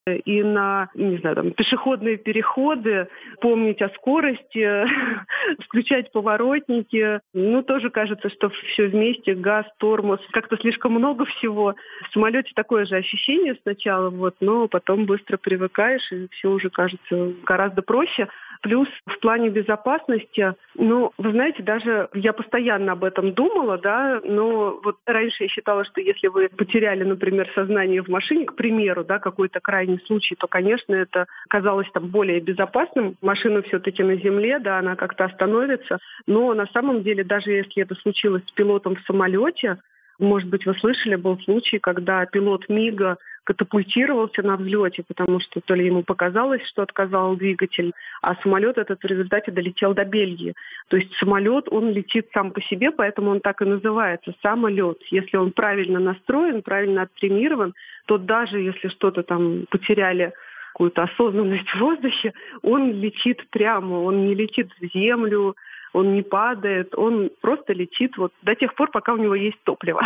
и на, не знаю, там, пешеходные переходы, помнить о скорости, включать поворотники. Ну, тоже кажется, что все вместе, газ, тормоз, как-то слишком много всего. В самолете такое же ощущение сначала, но потом быстро привыкаешь, и все уже кажется гораздо проще. Плюс в плане безопасности, вы знаете, даже я постоянно об этом думала, но вот раньше я считала, что если вы потеряли, например, сознание в машине, к примеру, какой-то крайний случай, то, конечно, это казалось там более безопасным. Машина все-таки на земле, она как-то остановится. Но на самом деле, даже если это случилось с пилотом в самолете, может быть, вы слышали, был случай, когда пилот МиГа катапультировался на взлете, потому что то ли ему показалось, что отказал двигатель, а самолет этот в результате долетел до Бельгии. То есть самолет, он летит сам по себе, поэтому он так и называется – самолет. Если он правильно настроен, правильно оттримирован, то даже если что-то там потеряли, какую-то осознанность в воздухе, он летит прямо, он не летит в землю, он не падает, он просто летит до тех пор, пока у него есть топливо.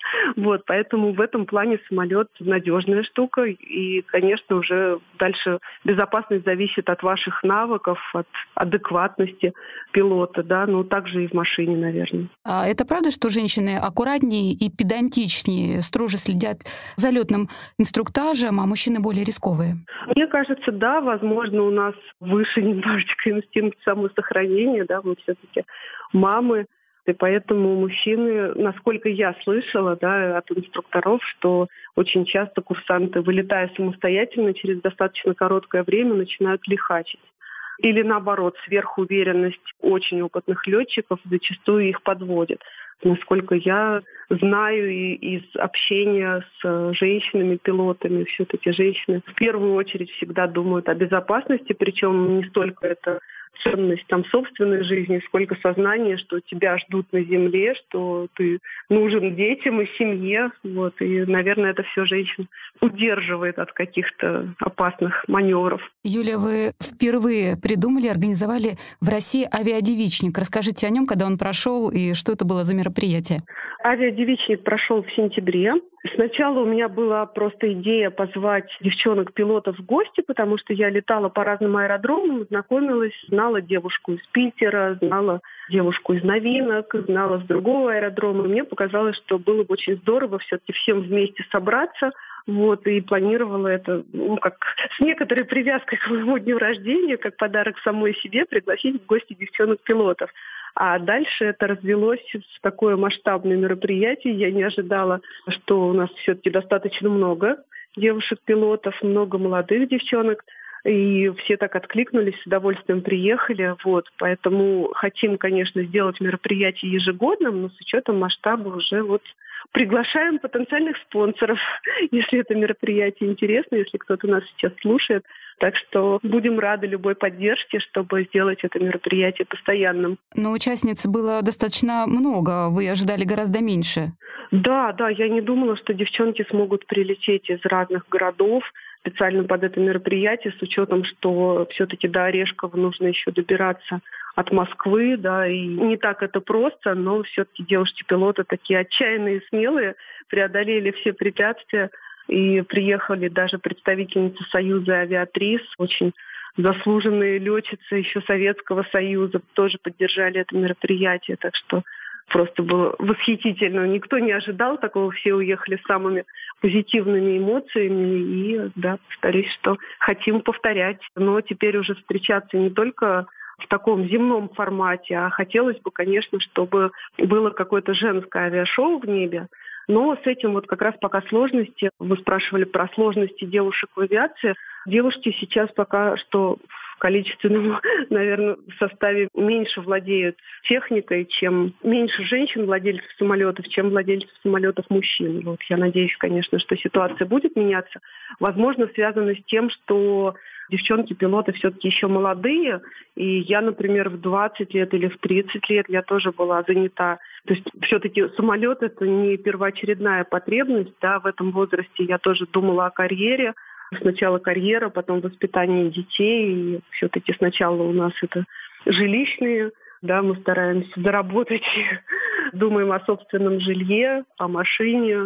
Поэтому в этом плане самолет надежная штука. И, конечно, уже дальше безопасность зависит от ваших навыков, от адекватности пилота, также и в машине, наверное. А это правда, что женщины аккуратнее и педантичнее, строже следят за летным инструктажем, а мужчины более рисковые? Мне кажется, да, возможно, у нас выше немножечко инстинкт самосохранения, мы все-таки мамы, и поэтому мужчины, насколько я слышала, от инструкторов, что очень часто курсанты, вылетая самостоятельно, через достаточно короткое время начинают лихачить. Или наоборот, сверхуверенность очень опытных летчиков зачастую их подводит. Насколько я знаю и из общения с женщинами-пилотами, все-таки женщины в первую очередь всегда думают о безопасности, причем не столько это ценность собственной жизни, сколько сознание, что тебя ждут на земле, что ты нужен детям и семье. И, наверное, это все женщин удерживает от каких-то опасных маневров. Юлия, вы впервые придумали, организовали в России авиадевичник. Расскажите о нем, когда он прошел, и что это было за мероприятие? Авиадевичник прошел в сентябре. Сначала у меня была просто идея позвать девчонок-пилотов в гости, потому что я летала по разным аэродромам, знакомилась, знала девушку из Питера, знала девушку из Новинок, знала с другого аэродрома. И мне показалось, что было бы очень здорово все-таки всем вместе собраться. И планировала это, как с некоторой привязкой к моему дню рождения, как подарок самой себе, пригласить в гости девчонок-пилотов. А дальше это развелось в такое масштабное мероприятие. Я не ожидала, что у нас все-таки достаточно много девушек-пилотов, много молодых девчонок. И все так откликнулись, с удовольствием приехали. Поэтому хотим, конечно, сделать мероприятие ежегодным, но с учетом масштаба уже приглашаем потенциальных спонсоров, если это мероприятие интересно, если кто-то нас сейчас слушает. Так что будем рады любой поддержке, чтобы сделать это мероприятие постоянным. Но участниц было достаточно много, вы ожидали гораздо меньше. Да, я не думала, что девчонки смогут прилететь из разных городов специально под это мероприятие, с учетом, что все-таки до Орешкова нужно еще добираться от Москвы, и не так это просто, но все-таки девушки-пилоты такие отчаянные и смелые, преодолели все препятствия, и приехали даже представительницы Союза авиатрис, очень заслуженные летчицы еще Советского Союза, тоже поддержали это мероприятие, так что просто было восхитительно. Никто не ожидал такого, все уехали с самыми позитивными эмоциями. И, повторюсь, что хотим повторять. Но теперь уже встречаться не только в таком земном формате, а хотелось бы, конечно, чтобы было какое-то женское авиашоу в небе. Но с этим как раз пока сложности. Вы спрашивали про сложности девушек в авиации. Девушки сейчас пока что в количественном, наверное, составе меньше владеют техникой, чем меньше женщин владельцев самолетов, чем владельцев самолетов мужчин. Я надеюсь, конечно, что ситуация будет меняться. Возможно, связано с тем, что девчонки-пилоты все-таки еще молодые, и я, например, в 20 лет или в 30 лет я тоже была занята. То есть все-таки самолет — это не первоочередная потребность. В этом возрасте я тоже думала о карьере. Сначала карьера, потом воспитание детей. И все-таки сначала у нас это жилищные. Мы стараемся заработать, думаем о собственном жилье, о машине,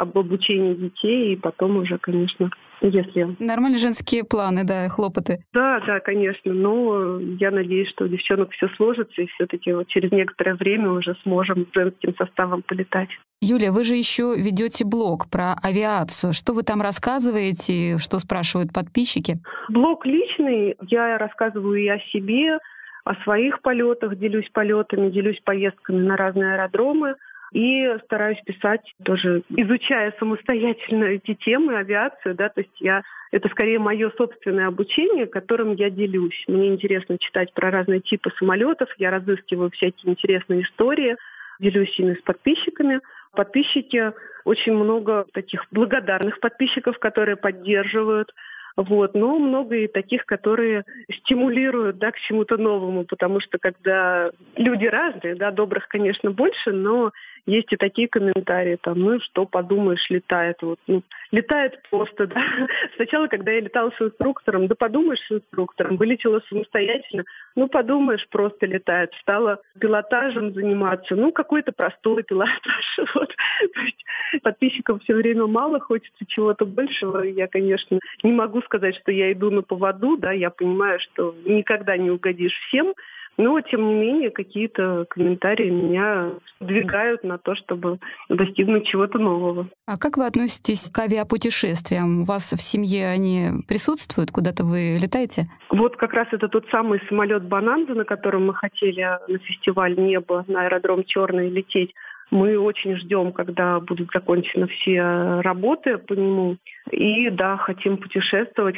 об обучении детей, и потом уже, конечно, если... Нормальные женские планы, да, хлопоты. Да, конечно, но я надеюсь, что у девчонок все сложится, и все-таки вот через некоторое время уже сможем женским составом полетать. Юлия, вы же еще ведете блог про авиацию. Что вы там рассказываете, что спрашивают подписчики? Блог личный. Я рассказываю и о себе, о своих полетах, делюсь полетами, делюсь поездками на разные аэродромы. И стараюсь писать тоже, изучая самостоятельно эти темы, авиацию, да, то есть это скорее мое собственное обучение, которым я делюсь. Мне интересно читать про разные типы самолетов, я разыскиваю всякие интересные истории, делюсь ими с подписчиками. Подписчики, очень много таких благодарных подписчиков, которые поддерживают. Но много и таких, которые стимулируют, к чему-то новому, потому что когда люди разные, добрых, конечно, больше, но есть и такие комментарии, что подумаешь, летает. Летает просто, да. Сначала, когда я летала с инструктором, подумаешь, с инструктором, вылетела самостоятельно, подумаешь, просто летает. Стала пилотажем заниматься, какой-то простой пилотаж. То есть подписчиков все время мало, хочется чего-то большего. Я, конечно, не могу сказать, что я иду на поводу, я понимаю, что никогда не угодишь всем, но, тем не менее, какие-то комментарии меня двигают на то, чтобы достигнуть чего-то нового. А как вы относитесь к авиапутешествиям? У вас в семье они присутствуют? Куда-то вы летаете? Вот как раз это тот самый самолет «Бонанза», на котором мы хотели на фестиваль «Небо» на аэродром Черный лететь. Мы очень ждем, когда будут закончены все работы по нему. И хотим путешествовать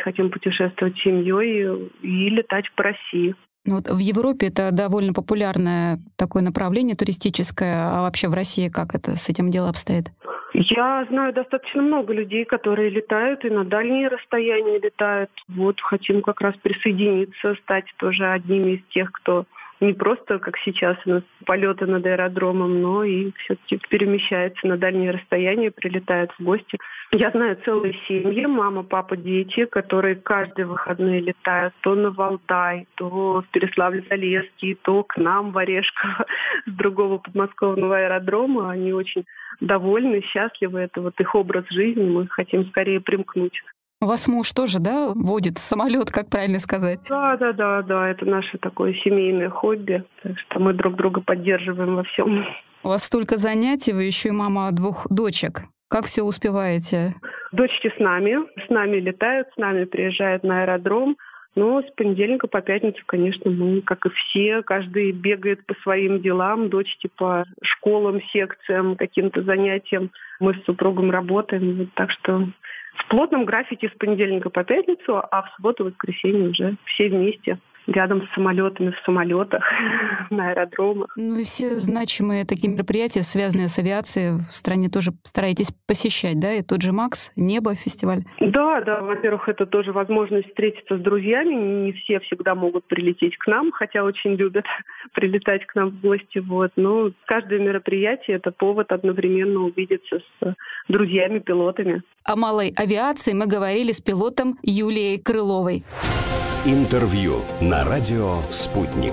с семьей и летать по России. В Европе это довольно популярное такое направление туристическое, а вообще в России как это с этим дело обстоит? Я знаю достаточно много людей, которые летают и на дальние расстояния летают. Хотим как раз присоединиться, стать тоже одними из тех, кто не просто, как сейчас у нас, полеты над аэродромом, но и все-таки перемещается на дальние расстояния, прилетает в гости. Я знаю целые семьи, мама, папа, дети, которые каждые выходные летают то на Валдай, то в Переславль-Залесский, то к нам в Орешково с другого подмосковного аэродрома. Они очень довольны, счастливы. Это их образ жизни. Мы хотим скорее примкнуть. У вас муж тоже, водит самолет, как правильно сказать? Да. Это наше такое семейное хобби. Так что мы друг друга поддерживаем во всем. У вас столько занятий, вы еще и мама 2 дочек. Как все успеваете? Дочки с нами летают, с нами приезжают на аэродром. Но с понедельника по пятницу, конечно, мы, как и все, каждый бегает по своим делам, дочки по школам, секциям, каким-то занятиям. Мы с супругом работаем, так что в плотном графике с понедельника по пятницу, а в субботу и воскресенье уже все вместе. Рядом с самолетами, в самолетах, на аэродромах. И все значимые такие мероприятия, связанные с авиацией, в стране тоже стараетесь посещать, да? И тот же МАКС, «Небо» фестиваль. Да. Во-первых, это тоже возможность встретиться с друзьями. Не все всегда могут прилететь к нам, хотя очень любят прилетать к нам в гости. Но каждое мероприятие — это повод одновременно увидеться с друзьями-пилотами. О малой авиации мы говорили с пилотом Юлией Крыловой. Интервью на радио «Спутник».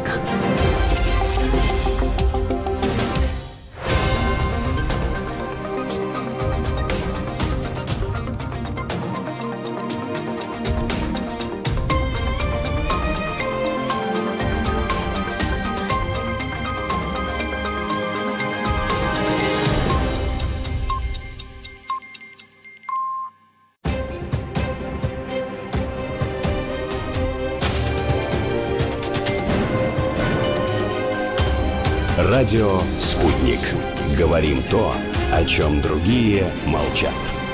Радио «Спутник». Говорим то, о чем другие молчат.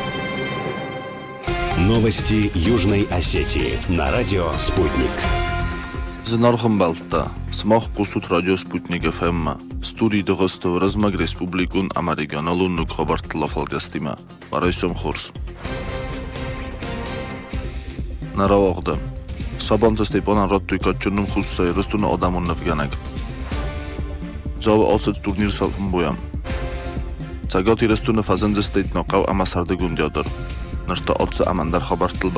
Новости Южной Осетии на радио «Спутник». Зинархан Балта, смах кусут радио «Спутник ФМ». Студии Дагостов размаг республикун Американалун нукхабартла фалгастима. Барайсом хорс. Наравагда. Сабанта Степанан Раттуйкатчунум хуссай растуна адамун нафганаг. Зава алсад турнир салқын боям. Цагати растуна фазанза стейт нақав ама сардагун дядыр. Нарта алса амандар хабартыл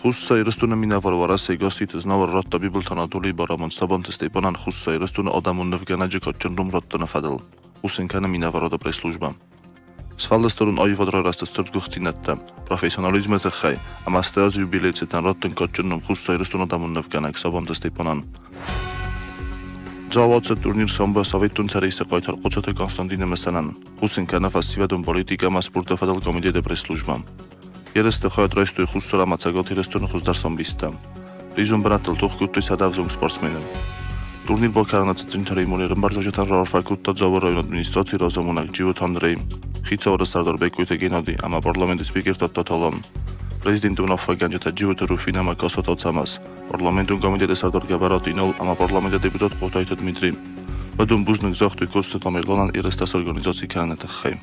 ხუსსა ირესტუნა მინავარვარა სეგოსით ზნავარ როტტა ბიბლთანადული ბარამონ საბონტ სტეპანან ხუსსა ირესტუნა ოდამუნნევ განაჯიკო ჩნრუმ როტტანა ფადალ უსენკანა მინავაროდა პრესლუჟბამ სვალდასტორუნ ოივოდრო რასტას წერგუხტინატტა პროფესიონალიზმეზე ხაი ამასტეოზ იუბილეცეთან როტტენ კოჩნრუმ ხუსსა ირესტუნა დამუნნევ განაკ საბონტ სტეპანან Заводца турнир самбо советун цариса қойтар қочота Константина Месанан. Хусин канафа сивадун политика ма спорта фадал комитета пресс-служба. Ересте хоят ройстуй хуссора мацагот ерестурн хуздар самбиста. Рижун братал тухкуттой садавзум спортсменен. Турнир бо каранаца цинтари мулерен барзажатан рарфакутта завор район администрации разомунак Дживот Андрей. Хицавара Сардар Бекуйте Геннадий, ама парламент спикер Таталон. Президентун Афаганжата Дживот Руфинама Косото Цамас. Парламентун комитета Сардар Габаратинол, ама парламента депутат Қотайта Дмитрий. Бадун бузник захтуй Косто Тамерлонан ирестас организации караната хай.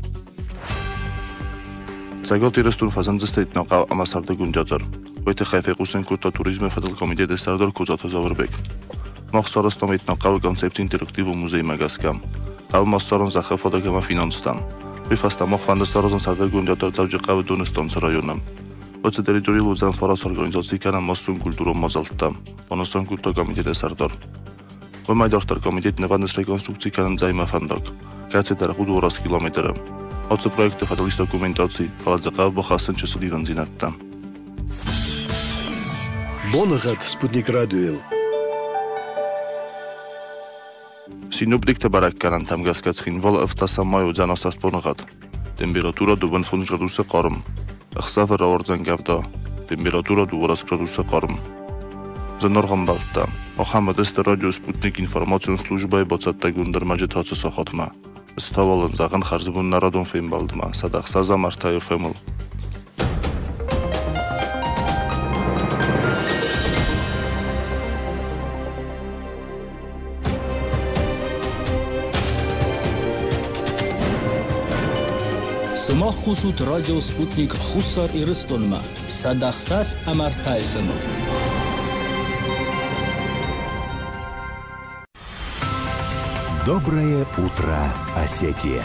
Цагот ирестун фазанзестейт нақав ама Сардар Гундятар. Войте хайфе Қусен Кутта туризме фадал комитета Сардар Кузата Заварбек. Махсарастамит нақав концепт интерактиву музей Магаскам. Қав массарон заха фотогама финанстан. Вифаста махвандастарозан Сардар Гундятар завжи қав Дунестонца районам. Оце територии Лузан Фарас организации канам массун культуру мазалтта. Понасан культура комитета Сардар. Вымайдартар комитет неваднес реконструкции канам займа фандак. Кацетар худу 200 километра. Оце проекты фаталист документации фаладзақав бахасан часу диван зинатта. Бонагат Спутник Радио. Синоптикте барак канан там гасгацхин вол автосамаю занасаст бонагат. Температура 2 градуса қарым. Ахсафа раорзан гавда. Температура 2 градуса қарым. За Норғанбалта. Мохаммад Эсте радио Спутник информацион службай боцатта гундар маджет хацу сахатма. Ставалан заған харзыбун нарадон фейм балдыма. Садақсаза Мартайыр феймл. Сымақ қосуд радио Спутник Хуссар Ирыстонма. Садақсас Амартайфым. Доброе утро, Осетия!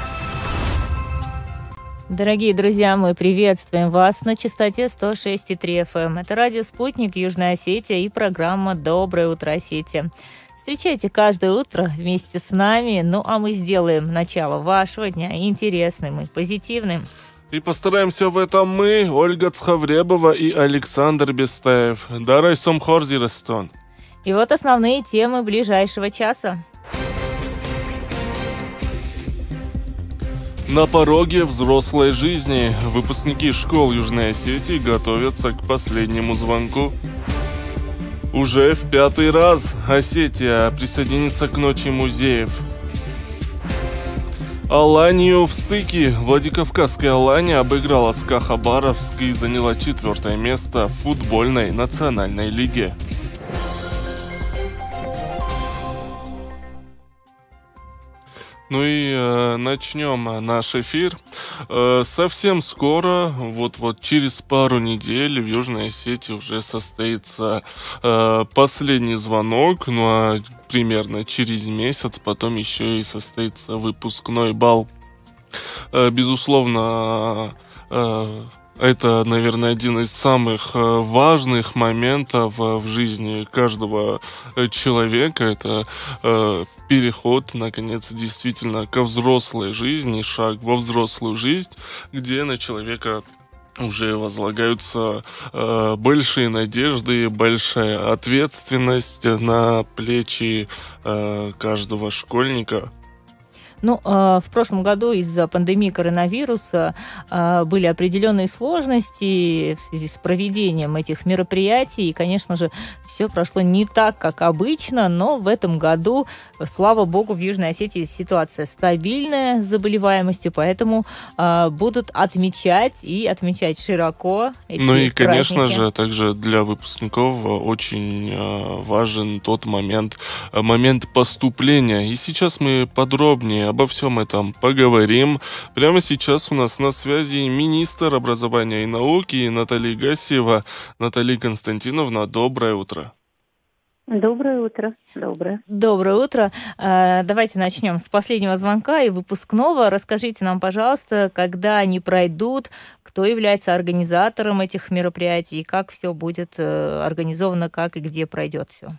Дорогие друзья, мы приветствуем вас на частоте 106,3 FM. Это радио «Спутник», Южная Осетия и программа «Доброе утро, Осетия». Встречайте каждое утро вместе с нами, ну а мы сделаем начало вашего дня интересным и позитивным. И постараемся в этом мы, Ольга Цхавребова и Александр Бестаев. Дарай Сомхорзи Растон. И вот основные темы ближайшего часа. На пороге взрослой жизни выпускники школ Южной Осетии готовятся к последнему звонку. Уже в 5-й раз Осетия присоединится к Ночи музеев. Аланию в стыке. Владикавказская Алания обыграла СКА Хабаровск и заняла 4-е место в футбольной национальной лиге. Ну и начнем наш эфир. Совсем скоро, вот через пару недель в Южной Осетии уже состоится последний звонок, ну а примерно через месяц потом еще и состоится выпускной бал. Безусловно, это, наверное, один из самых важных моментов в жизни каждого человека. Это переход, наконец, действительно ко взрослой жизни, шаг во взрослую жизнь, где на человека уже возлагаются большие надежды, большая ответственность на плечи каждого школьника. Ну, в прошлом году из-за пандемии коронавируса были определенные сложности в связи с проведением этих мероприятий. И, конечно же, все прошло не так, как обычно, но в этом году, слава богу, в Южной Осетии ситуация стабильная с заболеваемостью, поэтому будут отмечать широко эти праздники. Ну и, конечно же, также для выпускников очень важен тот момент поступления. И сейчас мы подробнее обо всем этом поговорим. Прямо сейчас у нас на связи министр образования и науки Наталья Гасиева. Наталья Константиновна, доброе утро. Доброе утро. Доброе. Доброе утро. Давайте начнем с последнего звонка и выпускного. Расскажите нам, пожалуйста, когда они пройдут, кто является организатором этих мероприятий, как все будет организовано, как и где пройдет все.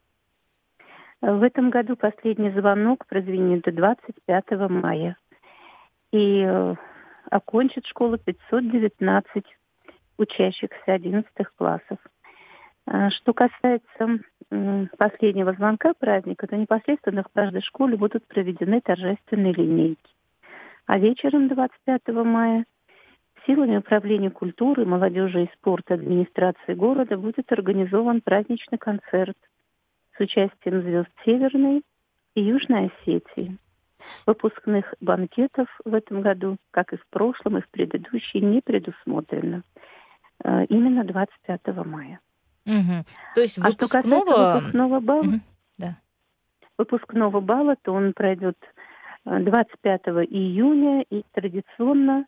В этом году последний звонок прозвенит 25 мая. И окончит школу 519 учащихся 11 классов. Что касается последнего звонка праздника, то непосредственно в каждой школе будут проведены торжественные линейки. А вечером 25 мая силами Управления культуры, молодежи и спорта администрации города будет организован праздничный концерт с участием звезд Северной и Южной Осетии. Выпускных банкетов в этом году, как и в прошлом, и в предыдущие, не предусмотрено. Именно 25 мая. Угу. То есть что касается выпускного бала, да. Выпускного бала, то он пройдет 25 июня, и традиционно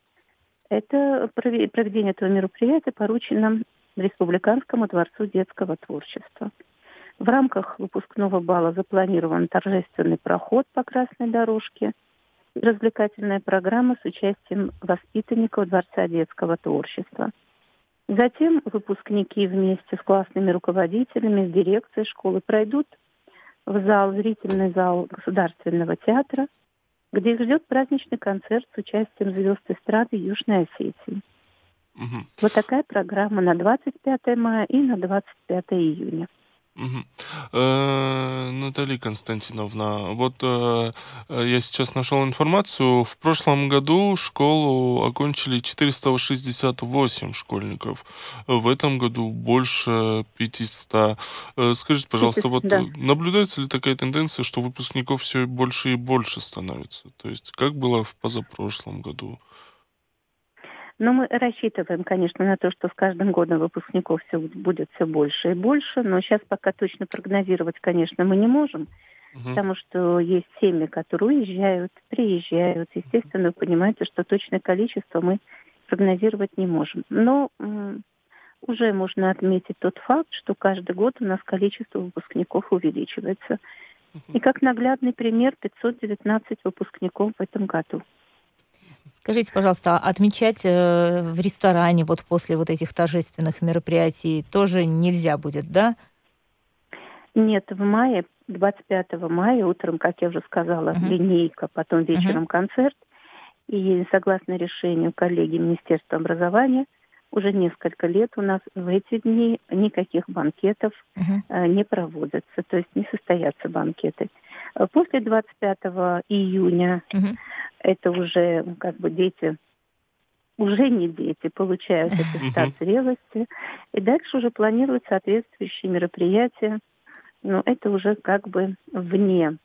проведение этого мероприятия поручено Республиканскому дворцу детского творчества. В рамках выпускного бала запланирован торжественный проход по красной дорожке и развлекательная программа с участием воспитанников Дворца детского творчества. Затем выпускники вместе с классными руководителями, с дирекцией школы пройдут в зрительный зал Государственного театра, где их ждет праздничный концерт с участием звезд эстрады Южной Осетии. Угу. Вот такая программа на 25 мая и на 25 июня. Угу. Наталья Константиновна, вот я сейчас нашел информацию. В прошлом году школу окончили 468 школьников. В этом году больше 500. Скажите, пожалуйста, 500, да. Наблюдается ли такая тенденция, что выпускников все больше и больше становится? То есть как было в позапрошлом году? Но мы рассчитываем, конечно, на то, что с каждым годом выпускников будет все больше и больше. Но сейчас пока точно прогнозировать, конечно, мы не можем, потому что есть семьи, которые уезжают, приезжают. Естественно, вы понимаете, что точное количество мы прогнозировать не можем. Но уже можно отметить тот факт, что каждый год у нас количество выпускников увеличивается. И как наглядный пример 519 выпускников в этом году. Скажите, пожалуйста, отмечать в ресторане вот после вот этих торжественных мероприятий тоже нельзя будет, да? Нет, в мае, 25 мая, утром, как я уже сказала, линейка, потом вечером концерт. И согласно решению коллеги Министерства образования, уже несколько лет у нас в эти дни никаких банкетов не проводятся, то есть не состоятся банкеты. После 25 июня это уже как бы дети, уже не дети, получают аттестат зрелости. И дальше уже планируют соответствующие мероприятия. Но это уже как бы вне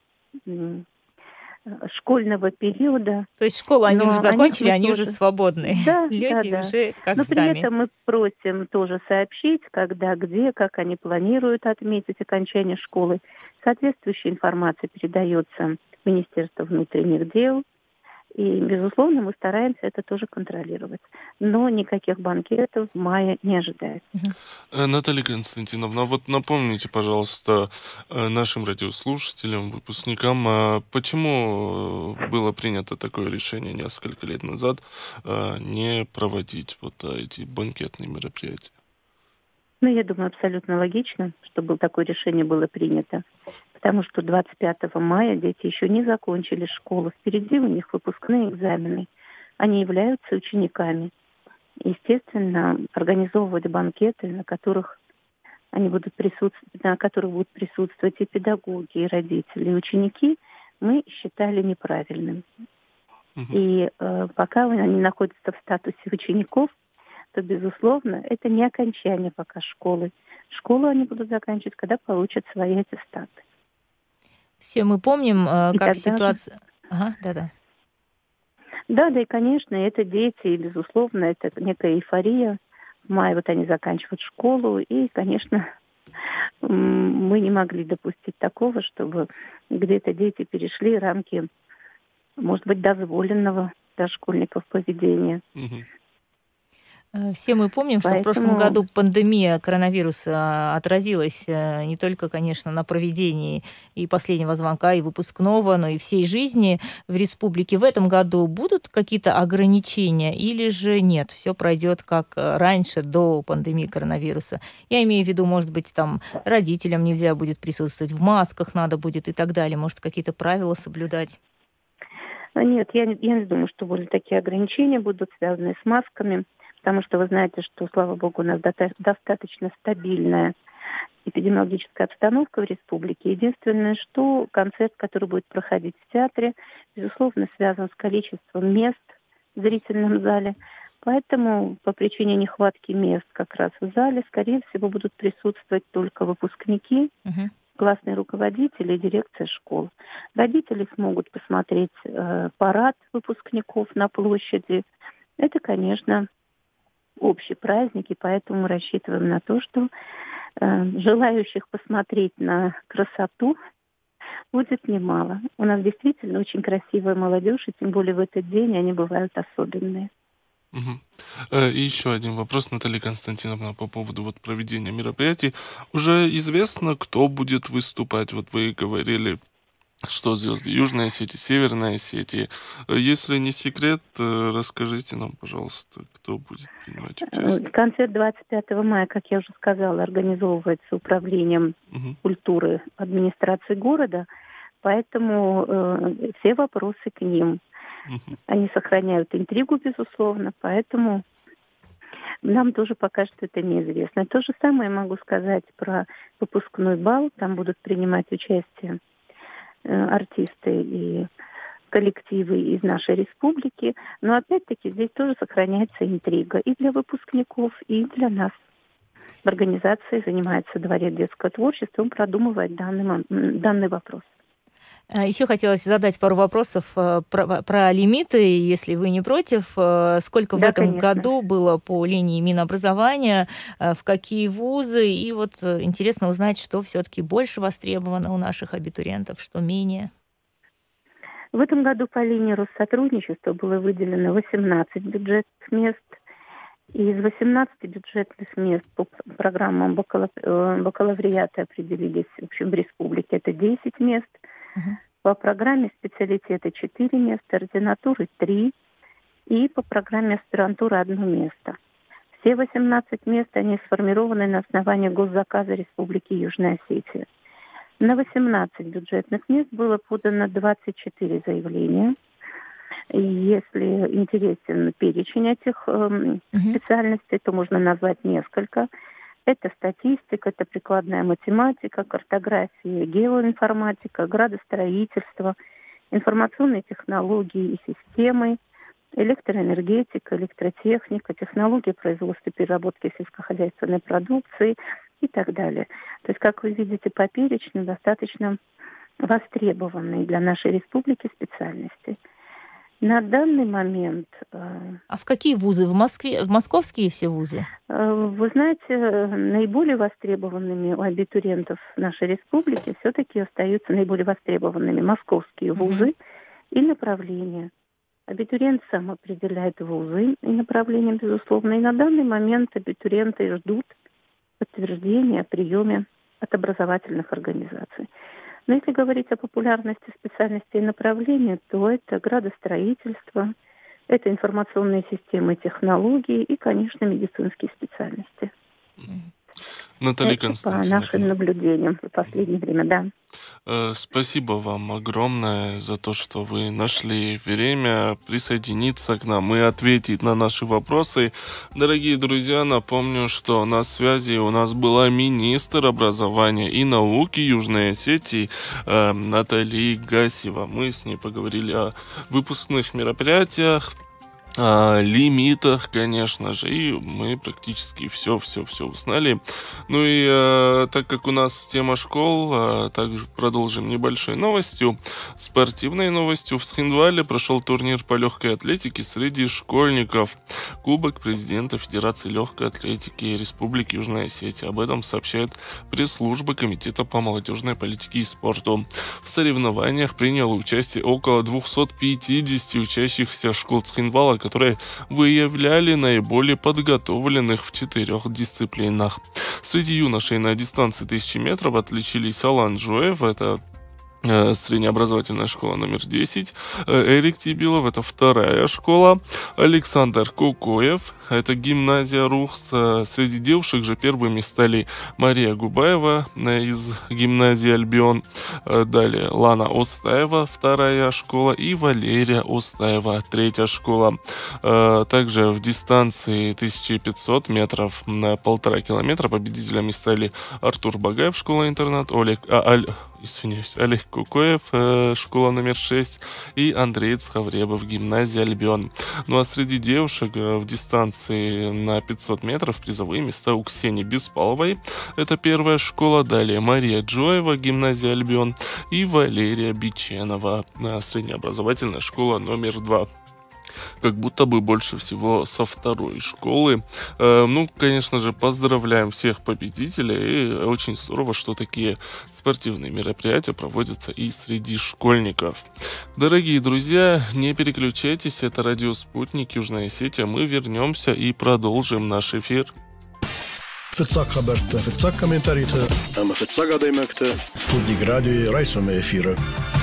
школьного периода. То есть школу они уже закончили, они уже свободные. Да, люди уже как но сами. при этом мы просим тоже сообщить, когда, где, как они планируют отметить окончание школы. Соответствующая информация передается в Министерство внутренних дел. И, безусловно, мы стараемся это тоже контролировать. Но никаких банкетов в мае не ожидается. Наталья Константиновна, вот напомните, пожалуйста, нашим радиослушателям, выпускникам, почему было принято такое решение несколько лет назад не проводить вот эти банкетные мероприятия? Ну, я думаю, абсолютно логично, чтобы такое решение было принято. Потому что 25 мая дети еще не закончили школу. Впереди у них выпускные экзамены. Они являются учениками. Естественно, организовывать банкеты, на которых будут присутствовать и педагоги, и родители, и ученики, мы считали неправильным. И пока они находятся в статусе учеников, то, безусловно, это не окончание пока школы. Школу они будут заканчивать, когда получат свои аттестаты. Все мы помним, как ситуация... Да, и, конечно, это дети, и, безусловно, это некая эйфория. В мае вот они заканчивают школу, и, конечно, мы не могли допустить такого, чтобы где-то дети перешли рамки, может быть, дозволенного для школьников поведения. Все мы помним, что в прошлом году пандемия коронавируса отразилась не только, конечно, на проведении и последнего звонка, и выпускного, но и всей жизни в республике. В этом году будут какие-то ограничения или же нет? Все пройдет как раньше, до пандемии коронавируса. Я имею в виду, может быть, там родителям нельзя будет присутствовать, в масках надо будет и так далее. Может, какие-то правила соблюдать? Нет, я не думаю, что будут такие ограничения, будут связаны с масками. Потому что вы знаете, что, слава богу, у нас достаточно стабильная эпидемиологическая обстановка в республике. Единственное, что концерт, который будет проходить в театре, безусловно, связан с количеством мест в зрительном зале. Поэтому по причине нехватки мест как раз в зале, скорее всего, будут присутствовать только выпускники, классные руководители и дирекция школ. Родители смогут посмотреть парад выпускников на площади. Это, конечно, общий праздник, и поэтому мы рассчитываем на то, что желающих посмотреть на красоту будет немало. У нас действительно очень красивая молодежь, и тем более в этот день они бывают особенные. И еще один вопрос, Наталья Константиновна, по поводу проведения мероприятий. Уже известно, кто будет выступать? Вот вы говорили, что звезды Южной Осетии, Северной Осетии. Если не секрет, расскажите нам, пожалуйста, кто будет принимать участие. Концерт 25 мая, как я уже сказала, организовывается управлением культуры администрации города, поэтому все вопросы к ним. Они сохраняют интригу, безусловно, поэтому нам тоже пока что это неизвестно. То же самое могу сказать про выпускной бал. Там будут принимать участие артисты и коллективы из нашей республики. Но опять-таки здесь тоже сохраняется интрига и для выпускников, и для нас. В организации занимается Дворец детского творчества, он продумывает данный вопрос. Еще хотелось задать пару вопросов про лимиты, если вы не против. Сколько в этом году было по линии Минобразования, в какие вузы? И вот интересно узнать, что все-таки больше востребовано у наших абитуриентов, что менее. В этом году по линии Россотрудничества было выделено 18 бюджетных мест. И из 18 бюджетных мест по программам бакалавриата определились, в общем, в республике это 10 мест. По программе специалитета 4 места, ординатуры 3 и по программе аспирантуры 1 место. Все 18 мест, они сформированы на основании госзаказа Республики Южная Осетия. На 18 бюджетных мест было подано 24 заявления. И если интересен перечень этих специальностей, то можно назвать несколько. Это статистика, это прикладная математика, картография, геоинформатика, градостроительство, информационные технологии и системы, электроэнергетика, электротехника, технологии производства и переработки сельскохозяйственной продукции и так далее. То есть, как вы видите, по перечню достаточно востребованные для нашей республики специальности. На данный момент... А в какие вузы? В Москве? В московские все вузы? Вы знаете, наиболее востребованными у абитуриентов нашей республики все-таки остаются наиболее востребованными московские вузы и направления. Абитуриент сам определяет вузы и направления, безусловно. И на данный момент абитуриенты ждут подтверждения о приеме от образовательных организаций. Но если говорить о популярности специальностей и направлений, то это градостроительство, это информационные системы, технологии и, конечно, медицинские специальности. Наталья Константиновна. По нашим наблюдениям в последнее время, да. Спасибо вам огромное за то, что вы нашли время присоединиться к нам и ответить на наши вопросы. Дорогие друзья, напомню, что на связи у нас была министр образования и науки Южной Осетии Наталья Гасева. Мы с ней поговорили о выпускных мероприятиях, о лимитах, конечно же, и мы практически все узнали. Ну и так как у нас тема школ, также продолжим небольшой новостью. Спортивной новостью: в Схиндвале прошел турнир по легкой атлетике среди школьников. Кубок президента Федерации легкой атлетики Республики Южная Осетия. Об этом сообщает пресс-служба Комитета по молодежной политике и спорту. В соревнованиях приняло участие около 250 учащихся школ Схиндвала, которые выявляли наиболее подготовленных в 4 дисциплинах. Среди юношей на дистанции 1000 метров отличились Алан Джоев, это среднеобразовательная школа номер 10, Эрик Тибилов, это 2-я школа, Александр Кокоев, это гимназия РУХС. Среди девушек же первыми стали Мария Губаева из гимназии Альбион, далее Лана Остаева, 2-я школа, и Валерия Остаева, 3-я школа. Также в дистанции 1500 метров на 1,5 километра победителями стали Артур Багаев, школа-интернат, Олег Кукоев, школа номер 6, и Андрей Цхавребов, гимназия Альбион. Ну а среди девушек в дистанции на 500 метров призовые места у Ксении Беспаловой, это 1-я школа, далее Мария Джоева, гимназия Альбион, и Валерия Биченова, среднеобразовательная школа номер 2. Как будто бы больше всего со 2-й школы. Конечно же, поздравляем всех победителей. И очень здорово, что такие спортивные мероприятия проводятся и среди школьников. Дорогие друзья, не переключайтесь. Это радио «Спутник», Южная Осетия. Мы вернемся и продолжим наш эфир. Спутник радио и райсоме эфира.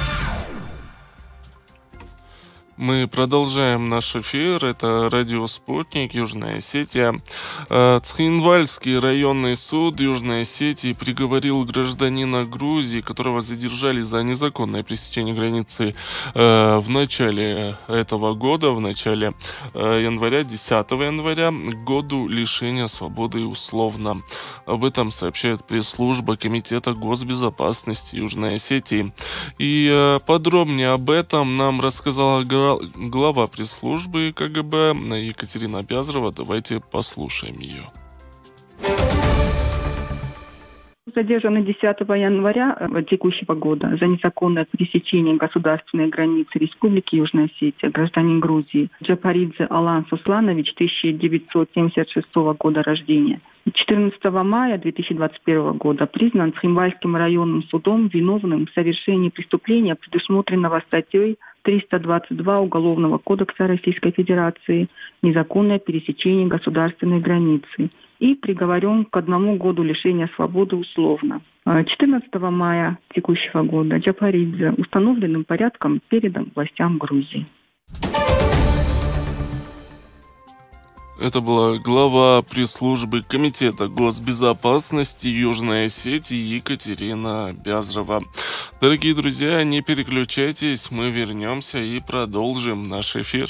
Мы продолжаем наш эфир. Это радио «Спутник», Южная Осетия. Цхинвальский районный суд Южной Осетии приговорил гражданина Грузии, которого задержали за незаконное пересечение границы в начале этого года, в начале января, 10 января, к году лишения свободы условно. Об этом сообщает пресс-служба Комитета госбезопасности Южной Осетии. И подробнее об этом нам рассказала глава пресс-службы КГБ Екатерина Бязрова. Давайте послушаем ее. Задержанный 10 января текущего года за незаконное пересечение государственной границы Республики Южная Осетия гражданин Грузии Джапаридзе Алан Сусланович, 1976 года рождения, 14 мая 2021 года признан Цхинвальским районным судом виновным в совершении преступления, предусмотренного статьей 322 Уголовного кодекса Российской Федерации «Незаконное пересечение государственной границы», и приговорен к 1 году лишения свободы условно. 14 мая текущего года Джапаридзе установленным порядком передан властям Грузии. Это была глава пресс-службы Комитета госбезопасности Южной Осетии Екатерина Бязрова. Дорогие друзья, не переключайтесь, мы вернемся и продолжим наш эфир.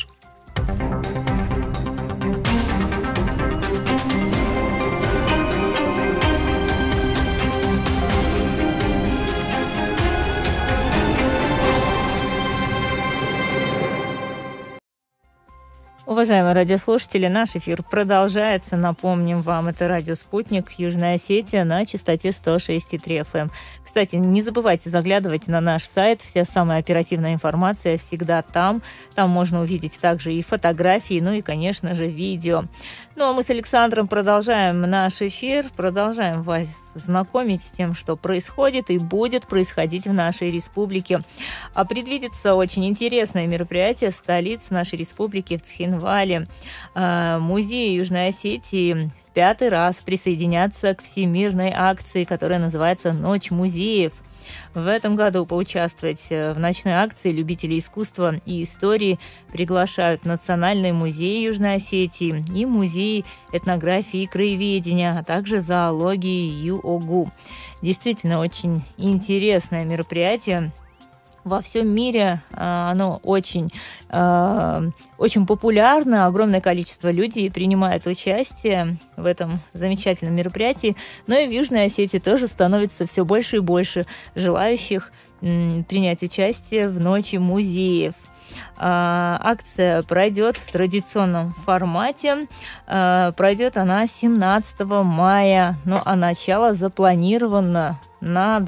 Уважаемые радиослушатели, наш эфир продолжается. Напомним вам, это радио «Спутник», Южная Осетия на частоте 106,3 FM. Кстати, не забывайте заглядывать на наш сайт. Вся самая оперативная информация всегда там. Там можно увидеть также и фотографии, ну и, конечно же, видео. Ну, а мы с Александром продолжаем наш эфир, продолжаем вас знакомить с тем, что происходит и будет происходить в нашей республике. А предвидится очень интересное мероприятие в столице нашей республики, в Цхинвале. Музей Южной Осетии в 5-й раз присоединятся к всемирной акции, которая называется «Ночь музеев». В этом году поучаствовать в ночной акции любители искусства и истории приглашают Национальный музей Южной Осетии и музей этнографии и краеведения, а также зоологии ЮОГУ. Действительно, очень интересное мероприятие. Во всем мире оно очень популярно, огромное количество людей принимает участие в этом замечательном мероприятии, но и в Южной Осетии тоже становится все больше и больше желающих принять участие в Ночи музеев. Акция пройдет в традиционном формате, пройдет она 17 мая, ну а начало запланировано на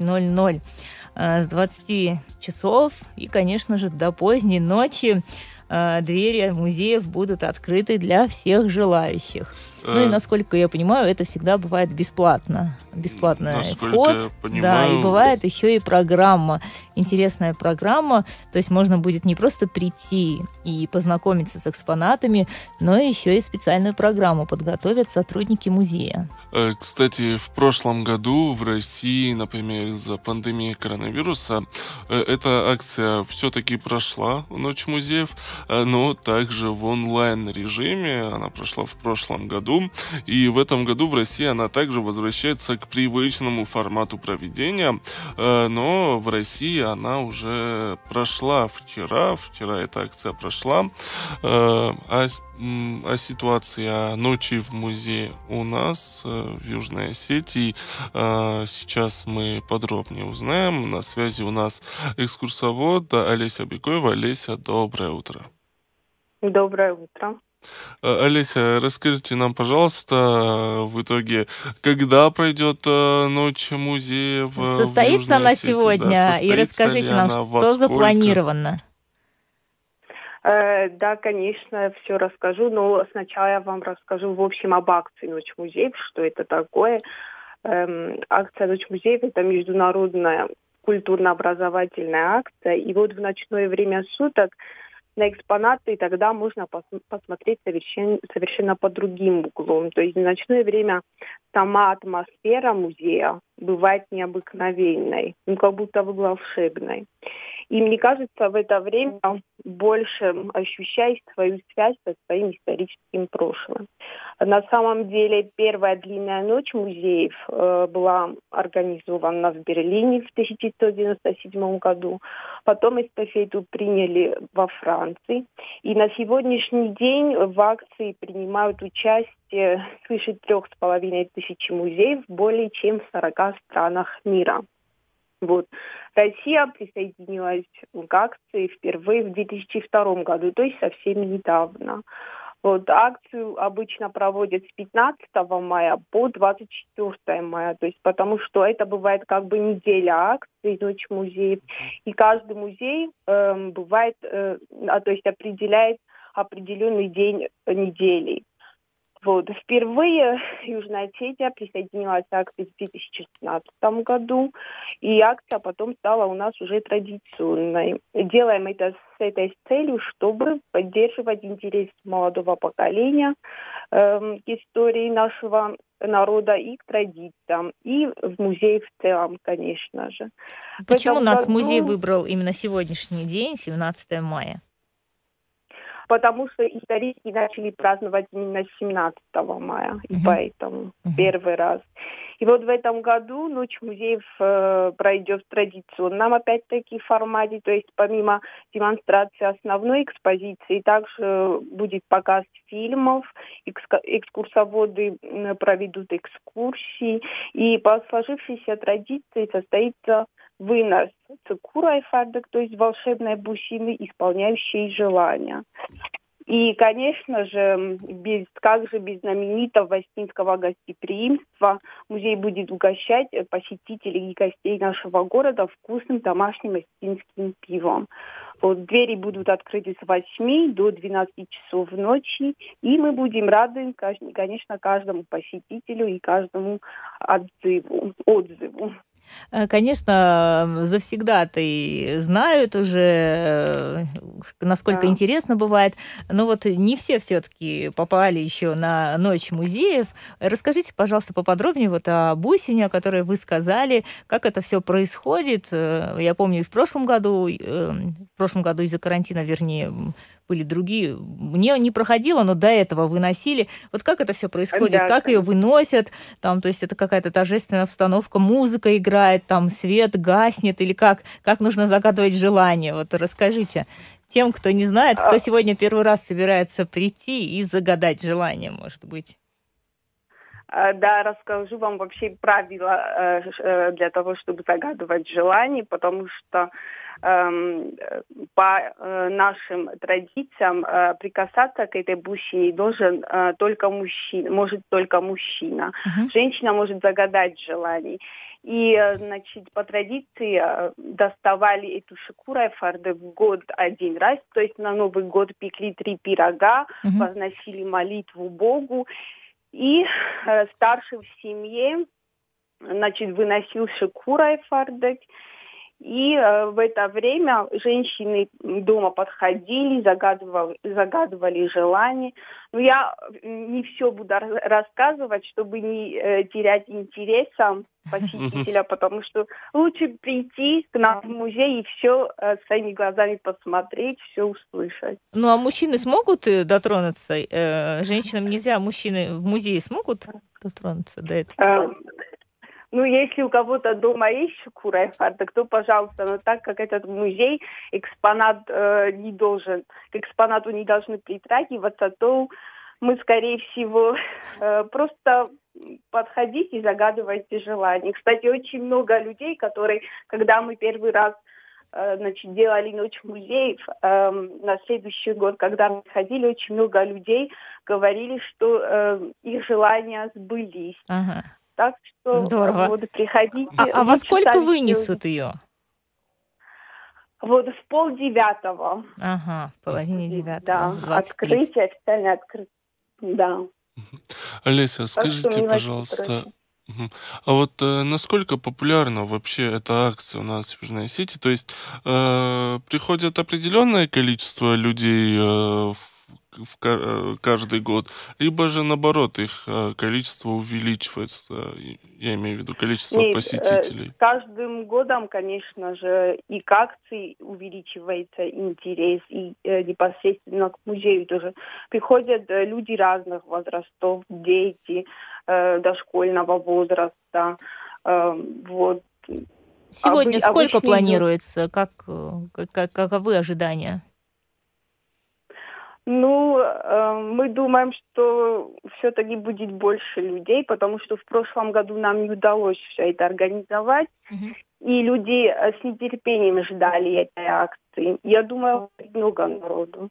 20:00. С 20 часов и, конечно же, до поздней ночи двери музеев будут открыты для всех желающих. Ну и, насколько я понимаю, это всегда бывает бесплатно. Бесплатный вход. Да, и бывает еще и программа. Интересная программа. То есть можно будет не просто прийти и познакомиться с экспонатами, но еще и специальную программу подготовят сотрудники музея. Кстати, в прошлом году в России, например, из-за пандемии коронавируса, эта акция все-таки прошла, Ночь музеев, но также в онлайн-режиме. Она прошла в прошлом году. И в этом году в России она также возвращается к привычному формату проведения. Но в России она уже прошла вчера. Вчера эта акция прошла. О ситуации, о ночи в музее у нас в Южной Осетии сейчас мы подробнее узнаем. На связи у нас экскурсовод Олеся Бекоева. Олеся, доброе утро. Доброе утро. Олеся, расскажите нам, пожалуйста, в итоге, когда пройдет Ночь музеев? Состоится она сегодня, да, и расскажите нам, что запланировано. Да, конечно, все расскажу, но сначала я вам расскажу в общем об акции «Ночь музеев», что это такое. Акция «Ночь музеев» — это международная культурно-образовательная акция, и вот в ночное время суток на экспонаты тогда можно посмотреть совершенно под другим углом. То есть в ночное время сама атмосфера музея бывает необыкновенной, как будто бы волшебной. И мне кажется, в это время больше ощущаешь свою связь со своим историческим прошлым. На самом деле первая длинная ночь музеев была организована в Берлине в 1997 году. Потом эстафету приняли во Франции. И на сегодняшний день в акции принимают участие свыше 3500 музеев более чем в 40 странах мира. Вот. Россия присоединилась к акции впервые в 2002 году, то есть совсем недавно. Вот. Акцию обычно проводят с 15 мая по 24 мая, то есть потому что это бывает как бы неделя акций «Ночь музеев», и каждый музей бывает, то есть определяет определенный день недели. Вот. Впервые Южная Осетия присоединилась к акции в 2016 году, и акция потом стала у нас уже традиционной. Делаем это с этой целью, чтобы поддерживать интерес молодого поколения к истории нашего народа и к традициям, и в музее в целом, конечно же. Почему Нацмузей выбрал именно сегодняшний день, 17 мая? Потому что историки начали праздновать именно 17 мая, и поэтому первый раз. И вот в этом году Ночь музеев пройдет в традиционном, опять-таки, формате, то есть помимо демонстрации основной экспозиции, также будет показ фильмов, экскурсоводы проведут экскурсии, и по сложившейся традиции состоится вынос цукурайфардек, то есть волшебной бусины, исполняющей желания. И, конечно же, без знаменитого осетинского гостеприимства музей будет угощать посетителей и гостей нашего города вкусным домашним осетинским пивом. Вот, двери будут открыты с 8 до 12 часов ночи, и мы будем рады, конечно, каждому посетителю и каждому отзыву. Конечно, завсегдатаи знают уже, насколько интересно бывает, но вот не все-таки попали еще на Ночь музеев. Расскажите, пожалуйста, поподробнее вот о бусине, о которой вы сказали, как это все происходит. Я помню, и в прошлом году из-за карантина, вернее, были другие. Мне не проходило, но до этого выносили. Вот как это все происходит, как ее выносят, там, то есть это какая-то торжественная обстановка, музыка играет, там свет гаснет, или как нужно загадывать желание? Вот расскажите тем, кто не знает, кто сегодня первый раз собирается прийти и загадать желание, может быть. Да, расскажу вам вообще правила для того, чтобы загадывать желание, потому что по нашим традициям прикасаться к этой бусине должен только мужчина, может только мужчина. Женщина может загадать желание. И, значит, по традиции доставали эту шекурайфарды в год один раз, то есть на Новый год пекли 3 пирога, возносили молитву Богу, и старший в семье, значит, выносил шекурайфарды. И в это время женщины дома подходили, загадывали желания. Но я не все буду рассказывать, чтобы не терять интереса посетителя, потому что лучше прийти к нам в музей и все своими глазами посмотреть, все услышать. Ну а мужчины смогут дотронуться? Женщинам нельзя, а мужчины в музее смогут дотронуться до этого? Ну, если у кого-то дома есть шекурайфарды, то, пожалуйста, но так как этот музей, экспонат не должен, к экспонату не должны притрагиваться, то мы, скорее всего, просто подходите и загадывайте желание. Кстати, очень много людей, которые, когда мы первый раз значит, делали ночь музеев, на следующий год, когда мы ходили, очень много людей говорили, что их желания сбылись. Ага. Так что здорово. Вот, приходите. А во сколько вынесут ее? Вот в 8:30. Ага, в 8:30. Да, открытие, официальное открытие. Да. Олеся, скажите, пожалуйста, а вот насколько популярна вообще эта акция у нас в Южной Осетии? То есть приходит определенное количество людей каждый год, либо же наоборот их количество увеличивается, я имею в виду количество посетителей? С каждым годом, конечно же, и к акции увеличивается интерес, и непосредственно к музею тоже. Приходят люди разных возрастов, дети дошкольного возраста. Вот. Сегодня сколько планируется? Каковы ожидания? Ну, мы думаем, что все-таки будет больше людей, потому что в прошлом году нам не удалось все это организовать, и люди с нетерпением ждали этой акции. Я думаю, много народу.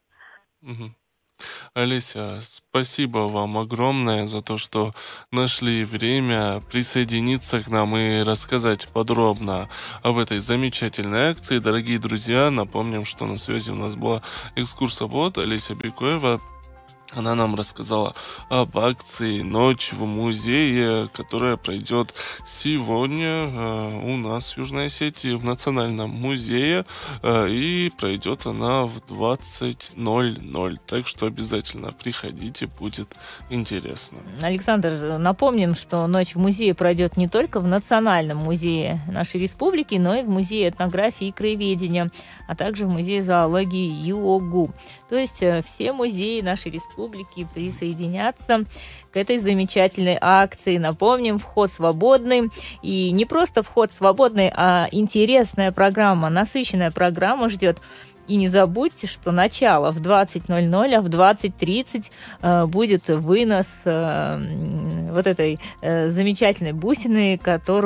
Олеся, спасибо вам огромное за то, что нашли время присоединиться к нам и рассказать подробно об этой замечательной акции. Дорогие друзья, напомним, что на связи у нас была экскурсовод Олеся Бекоева. Она нам рассказала об акции «Ночь в музее», которая пройдет сегодня у нас в Южной Осетии в Национальном музее, и пройдет она в 20:00. Так что обязательно приходите, будет интересно. Александр, напомним, что «Ночь в музее» пройдет не только в Национальном музее нашей республики, но и в Музее этнографии и краеведения, а также в Музее зоологии ЮОГУ. То есть все музеи нашей республики присоединятся к этой замечательной акции. Напомним, вход свободный. И не просто вход свободный, а интересная программа, насыщенная программа ждет. И не забудьте, что начало в 20:00, а в 20:30 будет вынос вот этой замечательной бусины,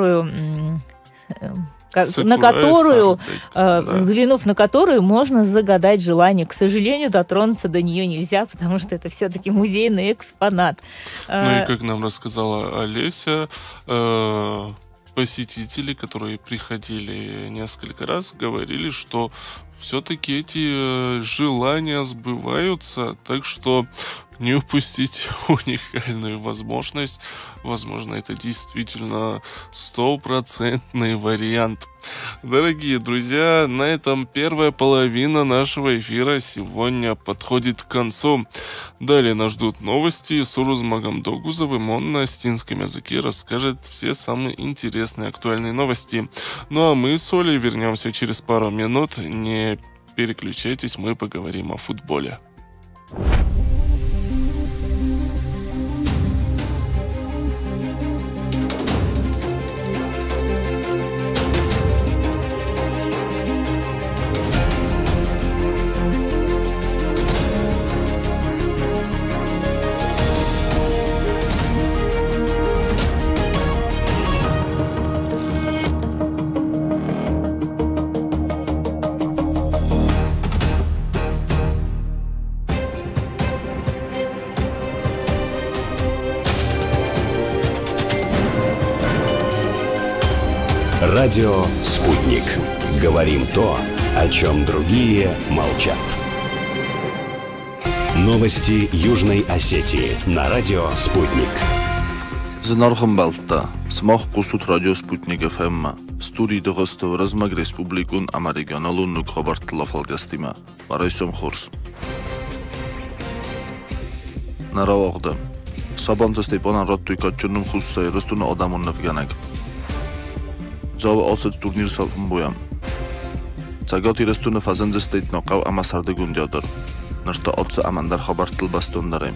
взглянув на которую, можно загадать желание. К сожалению, дотронуться до нее нельзя, потому что это все-таки музейный экспонат. Ну и как нам рассказала Олеся, посетители, которые приходили несколько раз, говорили, что все-таки эти желания сбываются, так что не упустите уникальную возможность. Возможно, это действительно 100% вариант. Дорогие друзья, на этом первая половина нашего эфира сегодня подходит к концу. Далее нас ждут новости. Сурuz Магомдогузовым, он на осетинском языке расскажет все самые интересные актуальные новости. Ну а мы с Олей вернемся через пару минут. Не переключайтесь, мы поговорим о футболе. Радио «Спутник». Говорим то, о чем другие молчат. Новости Южной Осетии на радио «Спутник». Зинархам Балта, смах кусут радио «Спутник ФМ». Студии Дагостов размаг республикун Американалун нук хабартла фалгастима. Барайсом хорс. Наравагда. Сабанта Степанан раттуй катчуннум хуссай рыстуна адамун нафганак. Зава алсад турнир салпын боям. Цагати рыстуна фазанза стейт нақав ама сарды гундядыр. Нырта атса амандар хабартыл бастондарайм.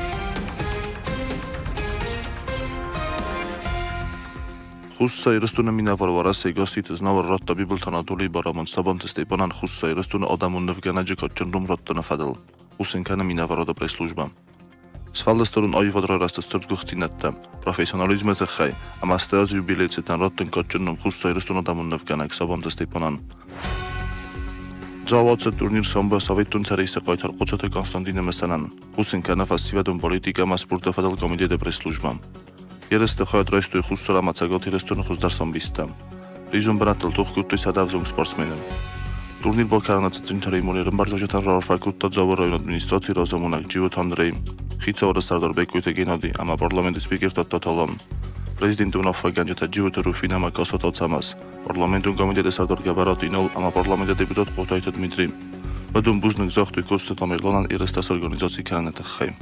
Хуссай рыстуна минавар варасе гасит знавар ратта бибултан адули барамон Сабанта Степанан хуссай рыстуна адамун нафганаджи катчуннум раттуна фадал. Усенкана минаварода пресс-служба. Сфалдасторун айвадра растас тырдгухтинатта. Профессионализмета хай. Амастаз юбилейцетан раттын катчуннум хуссай рыстуна адамун нафганак Сабанта Степанан. Заводца турнир самбо советун царейса қайтар қочата Константина Месанан. Усенкана фастивадун политика ма спорта фадал комитета пресс-служба. Ересте хойт райстой хуссара мацагот ерестун хуздар самбиста. Ризун братал тухкуттой садавзун спортсменен. Турнир бол каранацин тареймоли рымбарзажатан рарфакутта Завод район администрации разамунак Живот Андрей. Хицавара Сардар Бекуйте Геннадий, ама парламент спикер Таталон. Президентун афганжата Живот Руфина Макасот Ацамас. Парламентун комитета Сардар Гаварат Инол, ама парламента депутат Қотайта Дмитрий. Бадун бузник захтой Костя Тамерланан ерестас организации караната хай.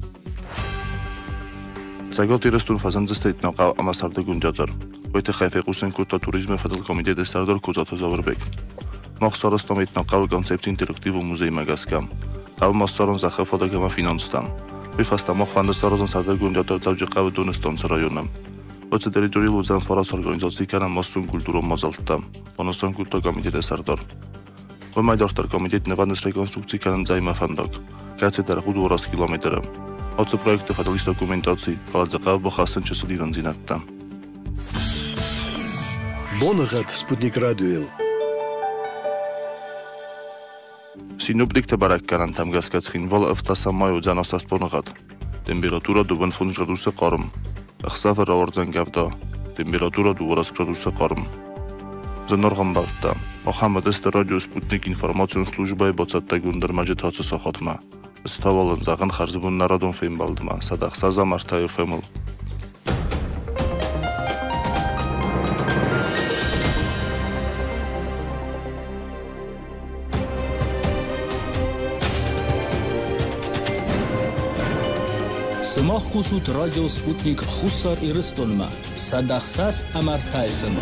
Цагот ерестун фазанза стейт нақав ама сарды гундядыр. Войте хайфе қусен кутта туризме фадал комитета Сардар Кузата Заварбек. Махсарастам этнақав концепт интерактиву музей Магаскам. Қав массарон захафада гама финанстам. Вифаста махванда саразан Сардар гундядыр завжи қав Дунестан районам. Войте территории лузан фарас организации каран массун культуру мазалтам. Понастан кутта комитета Сардар. Вой майдартар комитет неваднес реконструкции каран займа фандак. Кацетар худу 200 километрам. Отца проекта фаталист документации фаладзақав бахасан часудиван зинатта. Бонагат Спутник радио. Синоптикта барак каран тамгаскацхин вал афтаса маю занастас бонагат. Температура 2 градуса қарым. Ахсафа раорзан гавда. Температура 2 градуса қарым. Занорган балта. Ахамадеста радио Спутник информацион службай бацатта гундар маджетаца сахатма. Ставалын зағын харзыбын нарадон фейм балдыма. Садақсаза мартайы феймыл. Сымақ қусут радио Спутник Хуссар ирыстонма. Садақсаз амартай феймыл.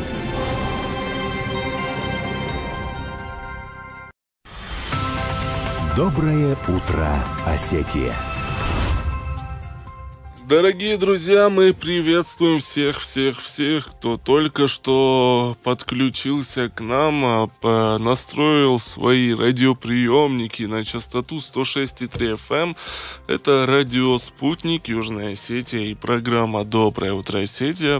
Доброе утро, Осетия! Дорогие друзья, мы приветствуем всех, кто только что подключился к нам, настроил свои радиоприемники на частоту 106,3 FM. Это радио «Спутник», Южная Осетия и программа «Доброе утро, Осетия».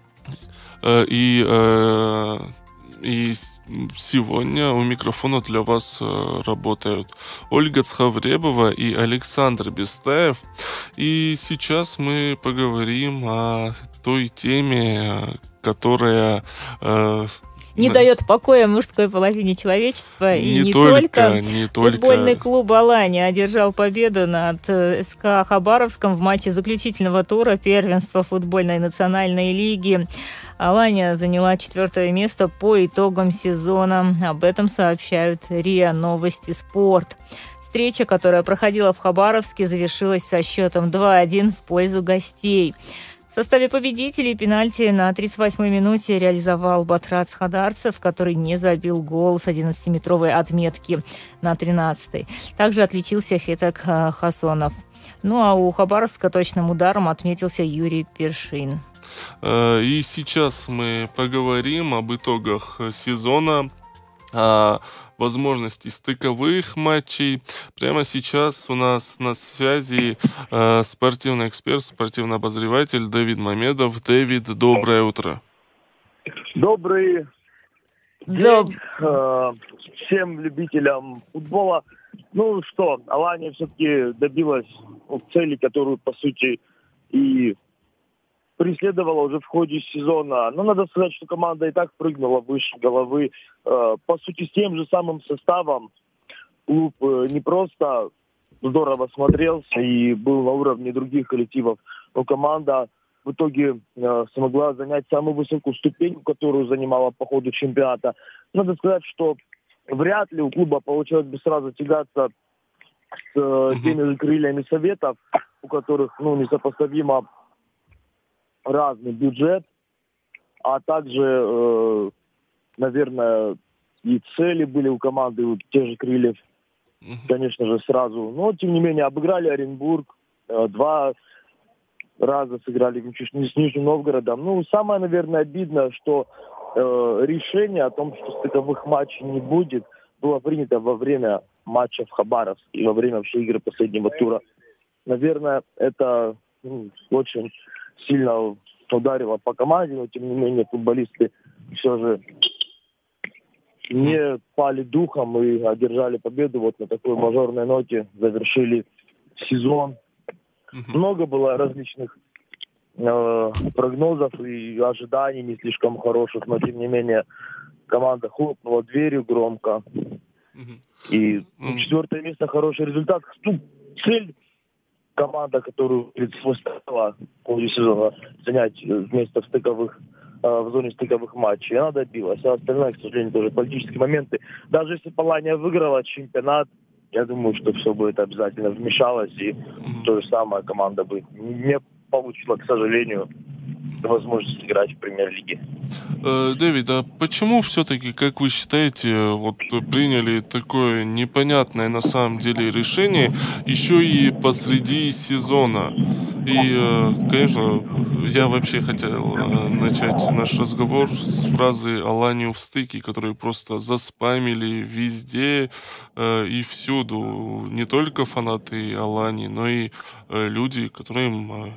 И сегодня у микрофона для вас работают Ольга Цхавребова и Александр Бестаев. И сейчас мы поговорим о той теме, которая... не дает покоя мужской половине человечества. И не только футбольный клуб «Алания» одержал победу над СК Хабаровском в матче заключительного тура первенства футбольной национальной лиги. «Алания» заняла 4-е место по итогам сезона. Об этом сообщают РИА Новости Спорт. Встреча, которая проходила в Хабаровске, завершилась со счетом 2-1 в пользу гостей. В составе победителей пенальти на 38-й минуте реализовал Батрат Хадарцев, который не забил гол с 11-метровой отметки на 13-й. Также отличился Хетак Хасонов. Ну а у Хабаровска точным ударом отметился Юрий Першин. И сейчас мы поговорим об итогах сезона, о возможности стыковых матчей. Прямо сейчас у нас на связи спортивный эксперт, спортивный обозреватель Давид Мамедов. Давид, доброе утро. Добрый день всем любителям футбола. Ну что, Алания все-таки добилась цели, которую, по сути, и преследовала уже в ходе сезона. Но надо сказать, что команда и так прыгнула выше головы. По сути, с тем же самым составом клуб не просто здорово смотрелся и был на уровне других коллективов, но команда в итоге смогла занять самую высокую ступень, которую занимала по ходу чемпионата. Надо сказать, что вряд ли у клуба получилось бы сразу тягаться с теми же крыльями Советов, у которых несопоставимо разный бюджет, а также, наверное, и цели были у команды, у тех же крыльев, конечно же, сразу. Но, тем не менее, обыграли Оренбург, 2 раза сыграли с Нижним Новгородом. Самое, наверное, обидное, что решение о том, что стыковых матчей не будет, было принято во время матча в Хабаровске и во время вообще игры последнего тура. Наверное, это очень сильно ударило по команде, но тем не менее футболисты все же не пали духом и одержали победу. Вот на такой мажорной ноте завершили сезон. Много было различных прогнозов и ожиданий не слишком хороших, но тем не менее команда хлопнула дверью громко. И 4-е место — хороший результат. Цель команда, которую перед собой ставила в ходе сезона, занять место в зоне стыковых матчей, она добилась. А остальное, к сожалению, тоже политические моменты. Даже если Алания выиграла чемпионат, я думаю, что все будет обязательно вмешалось, и то же самое команда бы не получила, к сожалению, возможность играть в премьер-лиге. Дэвид, а почему все-таки, как вы считаете, приняли такое непонятное на самом деле решение еще и посреди сезона? И, конечно, я вообще хотел начать наш разговор с фразы «Аланию в стыке», которые просто заспамили везде и всюду. Не только фанаты Алании, но и люди, которым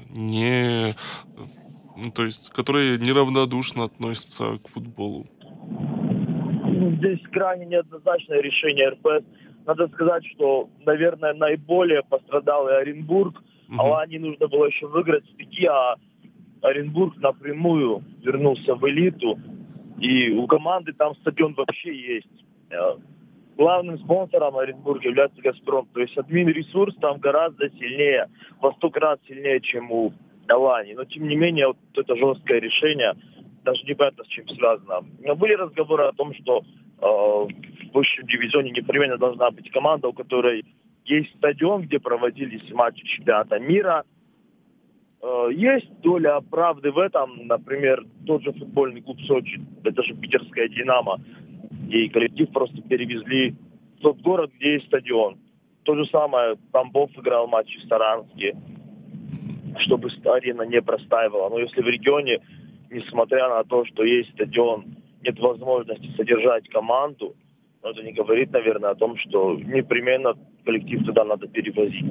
которые неравнодушно относятся к футболу. Здесь крайне неоднозначное решение РПС. Надо сказать, что, наверное, наиболее пострадал и Оренбург. Алании нужно было еще выиграть стыки, а Оренбург напрямую вернулся в элиту. И у команды там стадион вообще есть. Главным спонсором Оренбурга является «Газпром». То есть админ-ресурс там гораздо сильнее, во 100 раз сильнее, чем у Алании. Но, тем не менее, вот это жесткое решение, даже непонятно, с чем связано. Но были разговоры о том, что в высшем дивизионе непременно должна быть команда, у которой есть стадион, где проводились матчи чемпионата мира. Есть доля правды в этом. Например, тот же футбольный клуб Сочи, это же питерская «Динамо». И коллектив просто перевезли в тот город, где есть стадион. То же самое, Тамбов играл матчи в Саранске, чтобы арена не простаивала. Но если в регионе, несмотря на то, что есть стадион, нет возможности содержать команду, это не говорит, наверное, о том, что непременно коллектив туда надо перевозить.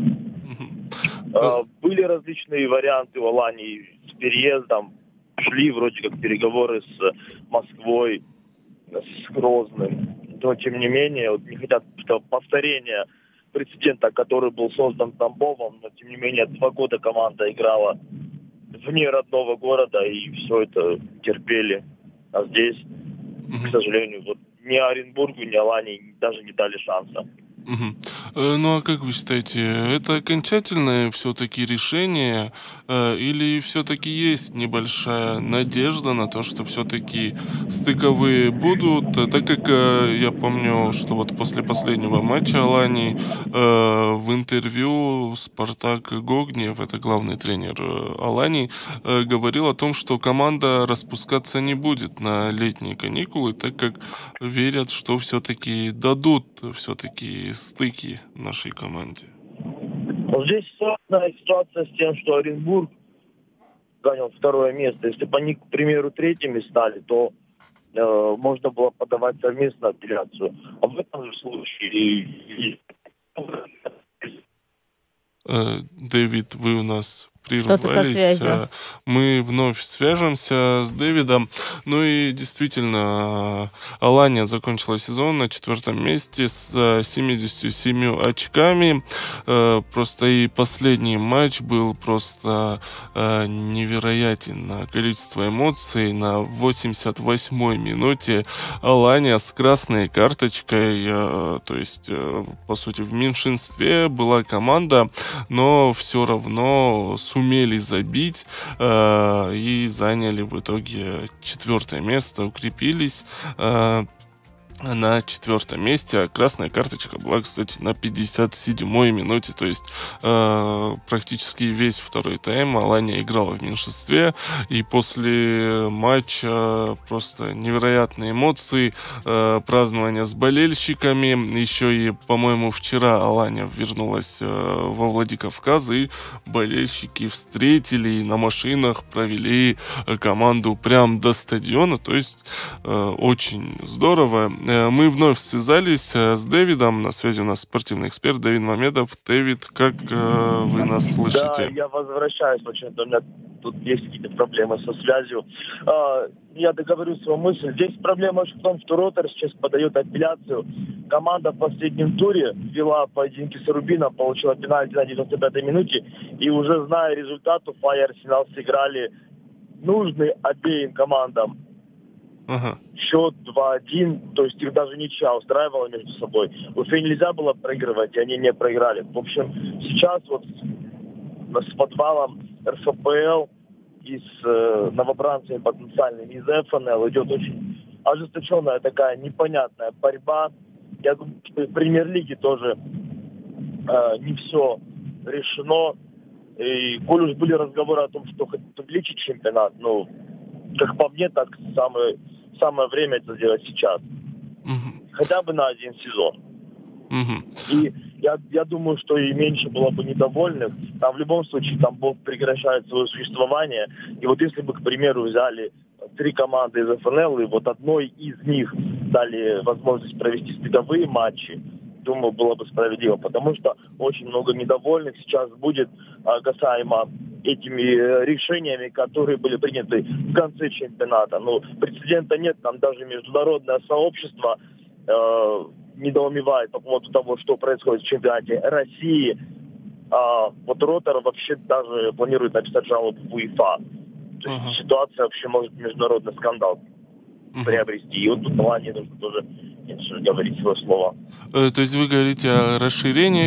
Были различные варианты у Алании с переездом. Шли вроде как переговоры с Москвой, с Грозным. Но, тем не менее, не хотят повторения прецедента, который был создан Тамбовом, но, тем не менее, 2 года команда играла вне родного города, и все это терпели. А здесь, к сожалению, ни Оренбургу, ни Алании даже не дали шанса. Ну а как вы считаете, это окончательное все-таки решение или все-таки есть небольшая надежда на то, что все-таки стыковые будут, так как я помню, что вот после последнего матча Алании в интервью Спартак Гогнев, это главный тренер Алании, говорил о том, что команда распускаться не будет на летние каникулы, так как верят, что все-таки дадут все-таки стыки нашей команде. Здесь сложная ситуация с тем, что Оренбург занял 2-е место. Если бы они, к примеру, 3-ми стали, то можно было подавать совместную апелляцию. А в этом же случае... Дэвид, вы у нас прервались. Мы вновь свяжемся с Дэвидом. Ну и действительно, Алания закончила сезон на 4-м месте с 77 очками. Просто и последний матч был просто невероятен на количество эмоций. На 88-й минуте Алания с красной карточкой, то есть, по сути, в меньшинстве была команда, но все равно сумели забить и заняли в итоге 4-е место, укрепились на 4-м месте, а красная карточка была, кстати, на 57-й минуте, то есть практически весь второй тайм Алания играла в меньшинстве, и после матча просто невероятные эмоции, празднования с болельщиками, еще и, по-моему, вчера Алания вернулась во Владикавказ, и болельщики встретили и на машинах провели команду прям до стадиона, то есть очень здорово. Мы вновь связались с Дэвидом. На связи у нас спортивный эксперт Давид Мамедов. Дэвид, как вы нас слышите? Да, я возвращаюсь. Почему-то у меня тут есть какие-то проблемы со связью. Я договорю свою мысль. Здесь проблема в том, что Ротор сейчас подает апелляцию. Команда в последнем туре вела поединки с Рубином, получила пенальти на 95-й минуте. И уже зная результат, Уфа и Арсенал сыграли нужный обеим командам. Счет 2-1, то есть их даже ничья устраивала между собой. Уфе нельзя было проигрывать, и они не проиграли. В общем, сейчас вот с подвалом РФПЛ и с новобранцами потенциальными из ФНЛ идет очень ожесточенная такая непонятная борьба. Я думаю, что и в премьер-лиге тоже не все решено. И коль уж были разговоры о том, что хотят увеличить чемпионат, ну, как по мне, так самое время это сделать сейчас. Хотя бы на один сезон. И я думаю, что и меньше было бы недовольных. Там в любом случае там Бог прекращает свое существование. И вот если бы, к примеру, взяли 3 команды из ФНЛ, и вот одной из них дали возможность провести стыковые матчи, думаю, было бы справедливо. Потому что очень много недовольных сейчас будет касаемо этими решениями, которые были приняты в конце чемпионата. Ну, прецедента нет, там даже международное сообщество недоумевает по поводу того, что происходит в чемпионате России. Вот Ротор вообще даже планирует написать жалобу в УЕФА. То есть ситуация вообще может международный скандал приобрести. И вот тут Алании нужно тоже говорить свое слово. То есть вы говорите о расширении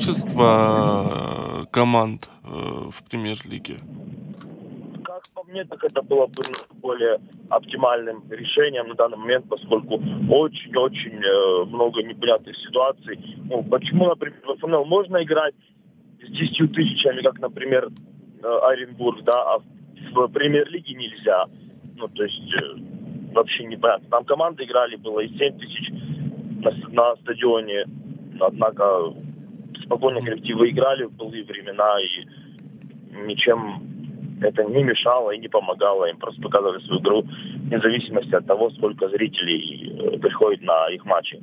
количества команд в премьер-лиге? Как по мне, так это было бы более оптимальным решением на данный момент, поскольку очень-очень много непонятных ситуаций. Ну, почему, например, в ФНЛ можно играть с 10 тысячами, как, например, Оренбург, да, а в премьер-лиге нельзя? Ну, то есть вообще непонятно. Там команды играли, было и 7 тысяч на стадионе, однако спокойно коллективы играли в былые времена, и ничем это не мешало и не помогало. Им просто показывали свою игру вне зависимости от того, сколько зрителей приходит на их матчи.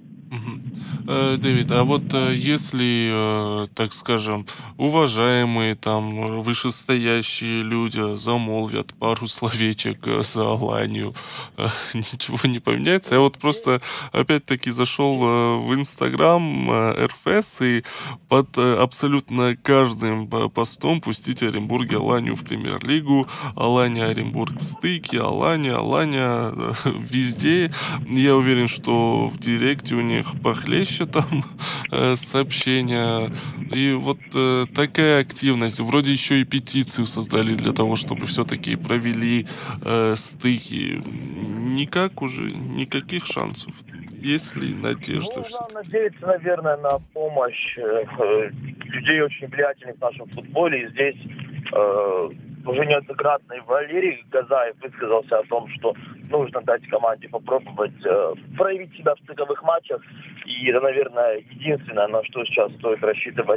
Дэвид, а вот если, так скажем, уважаемые там вышестоящие люди замолвят пару словечек за Аланию, ничего не поменяется? Я вот просто опять-таки зашел в Инстаграм РФС и под абсолютно каждым постом пустите Оренбург и Аланию в премьер-лигу, Алания, Оренбург в стыке, Алания везде. Я уверен, что в директе у них похлеще там сообщения. И вот такая активность. Вроде еще и петицию создали для того, чтобы все-таки провели стыки. Никак уже, никаких шансов. Есть ли надежда? Нужно надеяться, наверное, на помощь людей очень влиятельных в нашем футболе. И здесь уже неоднократно и Валерий Газаев высказался о том, что нужно дать команде попробовать проявить себя в стыковых матчах. И это, наверное, единственное, на что сейчас стоит рассчитывать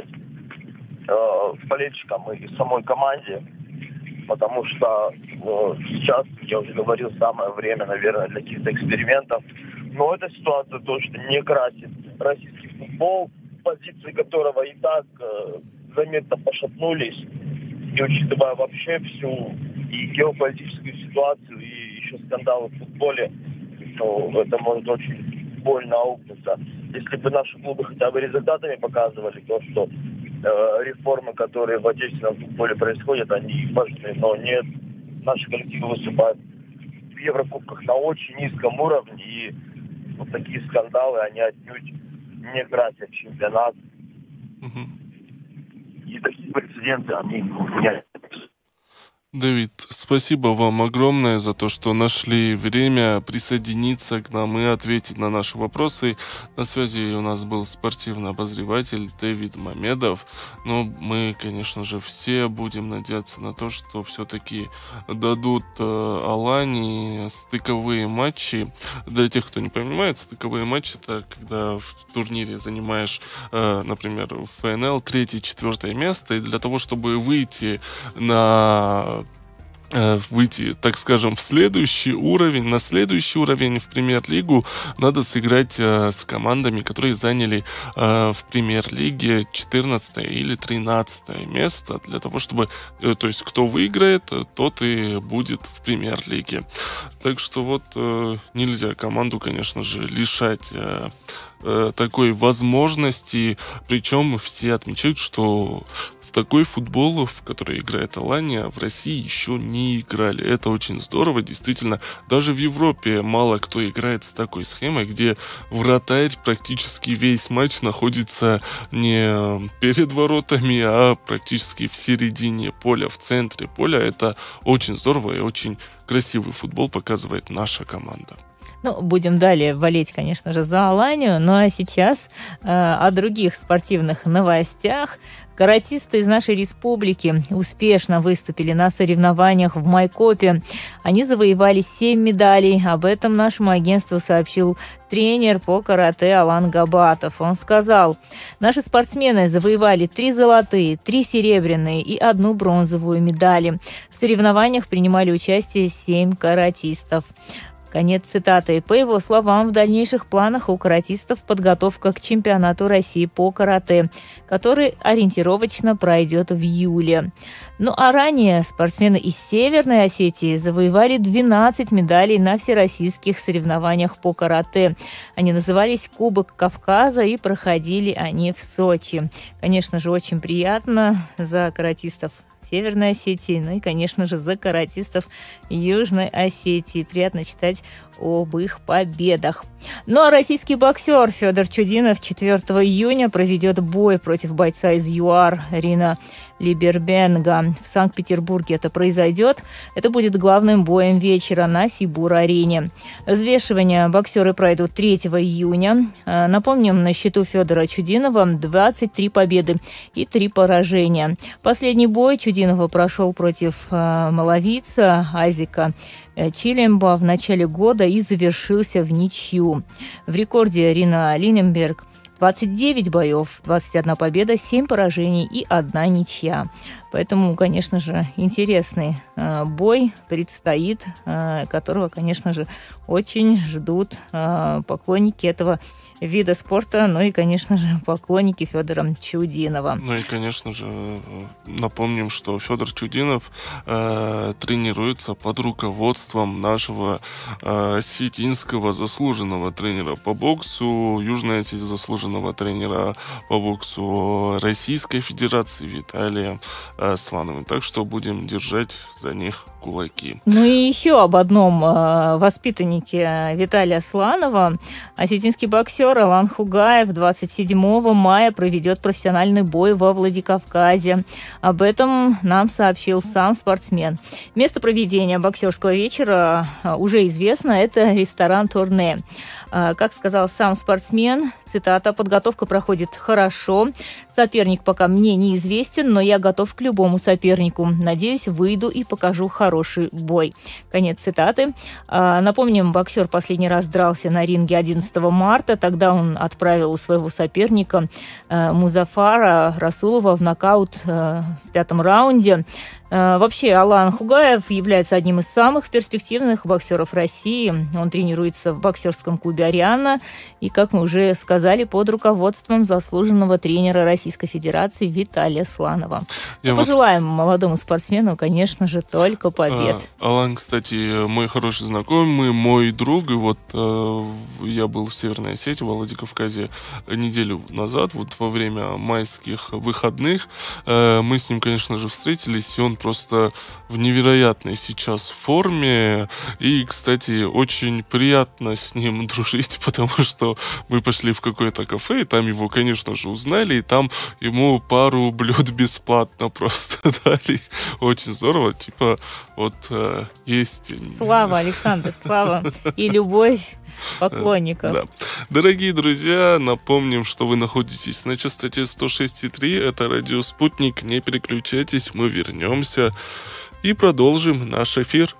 болельщикам и самой команде. Потому что сейчас, я уже говорил, самое время, наверное, для каких-то экспериментов. Но эта ситуация точно не красит российский футбол, позиции которого и так заметно пошатнулись. И учитывая вообще всю и геополитическую ситуацию, и еще скандалы в футболе, то это может очень больно аукнуться. Если бы наши клубы хотя бы результатами показывали то, что реформы, которые в отечественном футболе происходят, они важны, но нет. Наши коллективы выступают в Еврокубках на очень низком уровне, и вот такие скандалы, они отнюдь не красят чемпионат. И такие прецеденты, они не... Давид, спасибо вам огромное за то, что нашли время присоединиться к нам и ответить на наши вопросы. На связи у нас был спортивный обозреватель Давид Мамедов. Но мы, конечно же, все будем надеяться на то, что все-таки дадут Алании стыковые матчи. Для тех, кто не понимает, стыковые матчи — это когда в турнире занимаешь, например, в ФНЛ 3-4 место, и для того, чтобы выйти, так скажем, на следующий уровень в премьер-лигу, надо сыграть с командами, которые заняли в премьер-лиге 14 или 13 место, для того, чтобы, то есть, кто выиграет, тот и будет в премьер-лиге. Так что вот нельзя команду, конечно же, лишать такой возможности, причем все отмечают, что в такой футбол, в который играет Алания, в России еще не играли. Это очень здорово, действительно. Даже в Европе мало кто играет с такой схемой, где вратарь практически весь матч находится не перед воротами, а практически в середине поля, в центре поля. Это очень здорово и очень красивый футбол показывает наша команда. Ну, будем далее болеть, конечно же, за Аланию. Ну, а сейчас о других спортивных новостях. Каратисты из нашей республики успешно выступили на соревнованиях в Майкопе. Они завоевали 7 медалей. Об этом нашему агентству сообщил тренер по карате Алан Габатов. Он сказал: наши спортсмены завоевали 3 золотые, 3 серебряные и 1 бронзовую медали. В соревнованиях принимали участие 7 каратистов. Конец цитаты. По его словам, в дальнейших планах у каратистов подготовка к чемпионату России по карате, который ориентировочно пройдет в июле. Ну а ранее спортсмены из Северной Осетии завоевали 12 медалей на всероссийских соревнованиях по карате. Они назывались Кубок Кавказа, и проходили они в Сочи. Конечно же, очень приятно за каратистов Северной Осетии, ну и, конечно же, за каратистов Южной Осетии. Приятно читать об их победах. Ну а российский боксер Федор Чудинов 4 июня проведет бой против бойца из ЮАР Рина Либербенга. В Санкт-Петербурге это произойдет. Это будет главным боем вечера на Сибур-арене. Взвешивания боксеры пройдут 3 июня. Напомним, на счету Федора Чудинова 23 победы и 3 поражения. Последний бой Чудинова прошел против малавийца Айзека Чилемба в начале года и завершился в ничью. В рекорде Рина Линенберг 29 боев, 21 победа, 7 поражений и 1 ничья. Поэтому, конечно же, интересный бой предстоит, которого, конечно же, очень ждут поклонники этого вида спорта, ну и, конечно же, поклонники Федора Чудинова. Ну и, конечно же, напомним, что Федор Чудинов тренируется под руководством нашего осетинского заслуженного тренера по боксу, Южной Осетии заслуженного тренера по боксу Российской Федерации Виталия Слановым. Так что будем держать за них кулаки. Ну и еще об одном воспитаннике Виталия Сланова. Осетинский боксер Алан Хугаев 27 мая проведет профессиональный бой во Владикавказе. Об этом нам сообщил сам спортсмен. Место проведения боксерского вечера уже известно. Это ресторан «Турне». Как сказал сам спортсмен, цитата: «Подготовка проходит хорошо. Соперник пока мне неизвестен, но я готов к любому сопернику. Надеюсь, выйду и покажу хороший бой». Конец цитаты. Напомним, боксер последний раз дрался на ринге 11 марта. Тогда он отправил своего соперника Музафара Расулова в нокаут в 5-м раунде. Вообще, Алан Хугаев является одним из самых перспективных боксеров России. Он тренируется в боксерском клубе «Ариана». И, как мы уже сказали, под руководством заслуженного тренера Российской Федерации Виталия Сланова. Пожелаем молодому спортсмену, конечно же, только побед. Алан, кстати, мой хороший знакомый, мой друг. И вот я был в Северной Осетии, в Владикавказе неделю назад, вот во время майских выходных. Мы с ним, конечно же, встретились, и он просто в невероятной сейчас форме. И, кстати, очень приятно с ним дружить, потому что мы пошли в какое-то кафе, и там его, конечно же, узнали, и там ему пару блюд бесплатно просто дали. Очень здорово. Типа, вот есть... Слава, Александр, слава и любовь поклонников. Да. Дорогие друзья, напомним, что вы находитесь на частоте 106,3. Это радио «Спутник». Не переключайтесь, мы вернемся и продолжим наш эфир.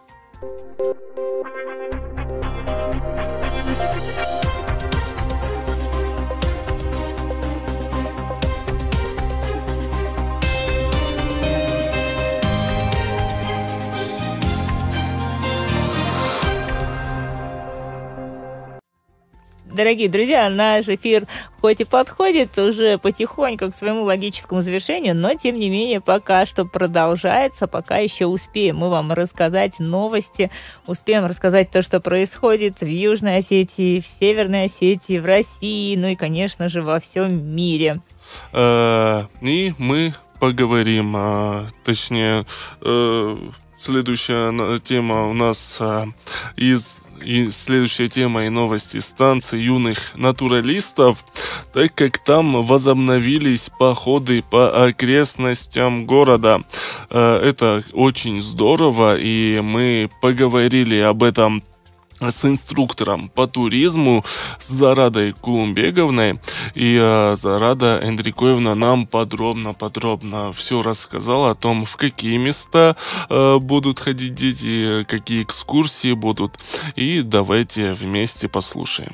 Дорогие друзья, наш эфир хоть и подходит уже потихоньку к своему логическому завершению, но, тем не менее, пока что продолжается, пока еще успеем мы вам рассказать новости, успеем рассказать то, что происходит в Южной Осетии, в Северной Осетии, в России, ну и, конечно же, во всем мире. И мы поговорим, точнее, следующая тема у нас И следующая тема и новости станции юных натуралистов, так как там возобновились походы по окрестностям города. Это очень здорово, и мы поговорили об этом с инструктором по туризму, с Зарадой Кулумбеговной. И Зарада Эндрикоевна нам подробно все рассказала о том, в какие места будут ходить дети, какие экскурсии будут. И давайте вместе послушаем.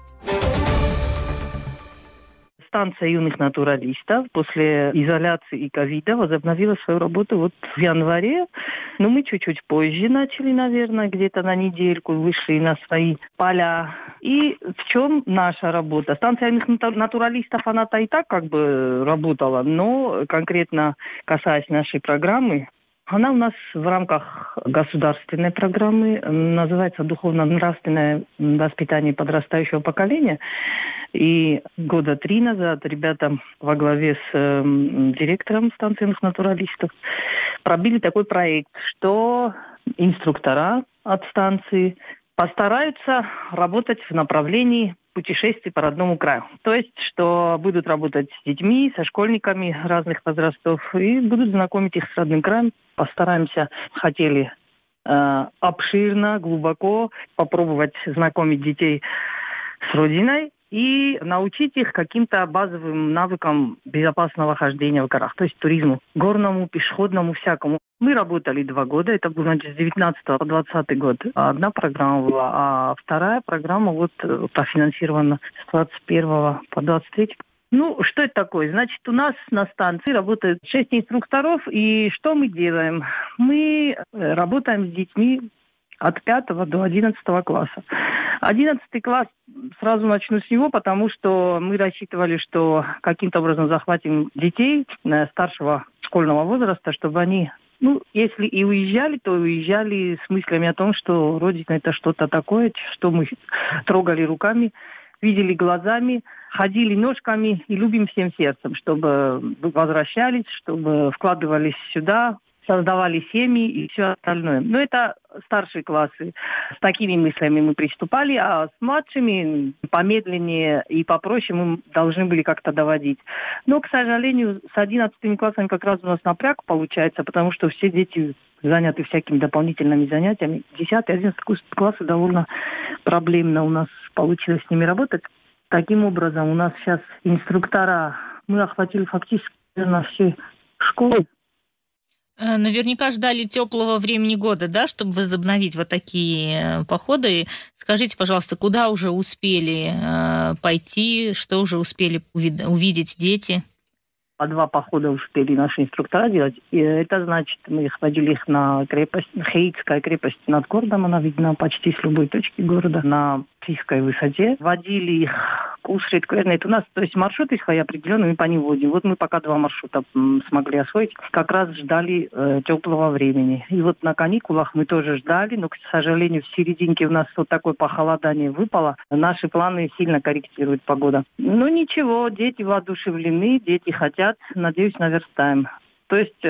Станция юных натуралистов после изоляции и ковида возобновила свою работу вот в январе. Но мы чуть-чуть позже начали, наверное, где-то на недельку, вышли на свои поля. И в чем наша работа? Станция юных натуралистов, она-то и так как бы работала, но конкретно касаясь нашей программы, она у нас в рамках государственной программы называется «Духовно-нравственное воспитание подрастающего поколения». И года 3 назад ребята во главе с директором станции юных натуралистов пробили такой проект, что инструктора от станции постараются работать в направлении путешествий по родному краю. То есть, что будут работать с детьми, со школьниками разных возрастов и будут знакомить их с родным краем. Постараемся, хотели обширно, глубоко попробовать знакомить детей с родиной и научить их каким-то базовым навыкам безопасного хождения в горах, то есть туризму, горному, пешеходному, всякому. Мы работали 2 года, это было, значит, с 19 по 20 год. Одна программа была, а вторая программа вот профинансирована с 21 по 23. Ну, что это такое? Значит, у нас на станции работает 6 инструкторов, и что мы делаем? Мы работаем с детьми от 5 до 11 класса. 11 класс, сразу начну с него, потому что мы рассчитывали, что каким-то образом захватим детей старшего школьного возраста, чтобы они, если и уезжали, то уезжали с мыслями о том, что Родина – это что-то такое, что мы трогали руками, видели глазами, ходили ножками и любим всем сердцем, чтобы возвращались, чтобы вкладывались сюда, создавали семьи и все остальное. Но это старшие классы. С такими мыслями мы приступали, а с младшими помедленнее и попроще мы должны были как-то доводить. Но, к сожалению, с 11 классами как раз у нас напряг получается, потому что все дети заняты всякими дополнительными занятиями. 10-11 классы довольно проблемно у нас получилось с ними работать. Таким образом, у нас сейчас инструктора, мы охватили фактически на все школы. Наверняка ждали теплого времени года, да, чтобы возобновить вот такие походы. Скажите, пожалуйста, куда уже успели пойти, что уже успели увидеть дети? по 2 похода успели наши инструктора делать. И это значит, мы водили их на крепость, Хейтская крепость над городом, она видна почти с любой точки города, на Психской высоте. Водили их Кусрит, Квернет. У нас, то есть маршрут есть определенный, мы по ним водим. Вот мы пока 2 маршрута смогли освоить. Как раз ждали теплого времени. И вот на каникулах мы тоже ждали, но, к сожалению, в серединке у нас вот такое похолодание выпало. Наши планы сильно корректирует погода. Ну ничего, дети воодушевлены, дети хотят. Надеюсь, наверстаем. То есть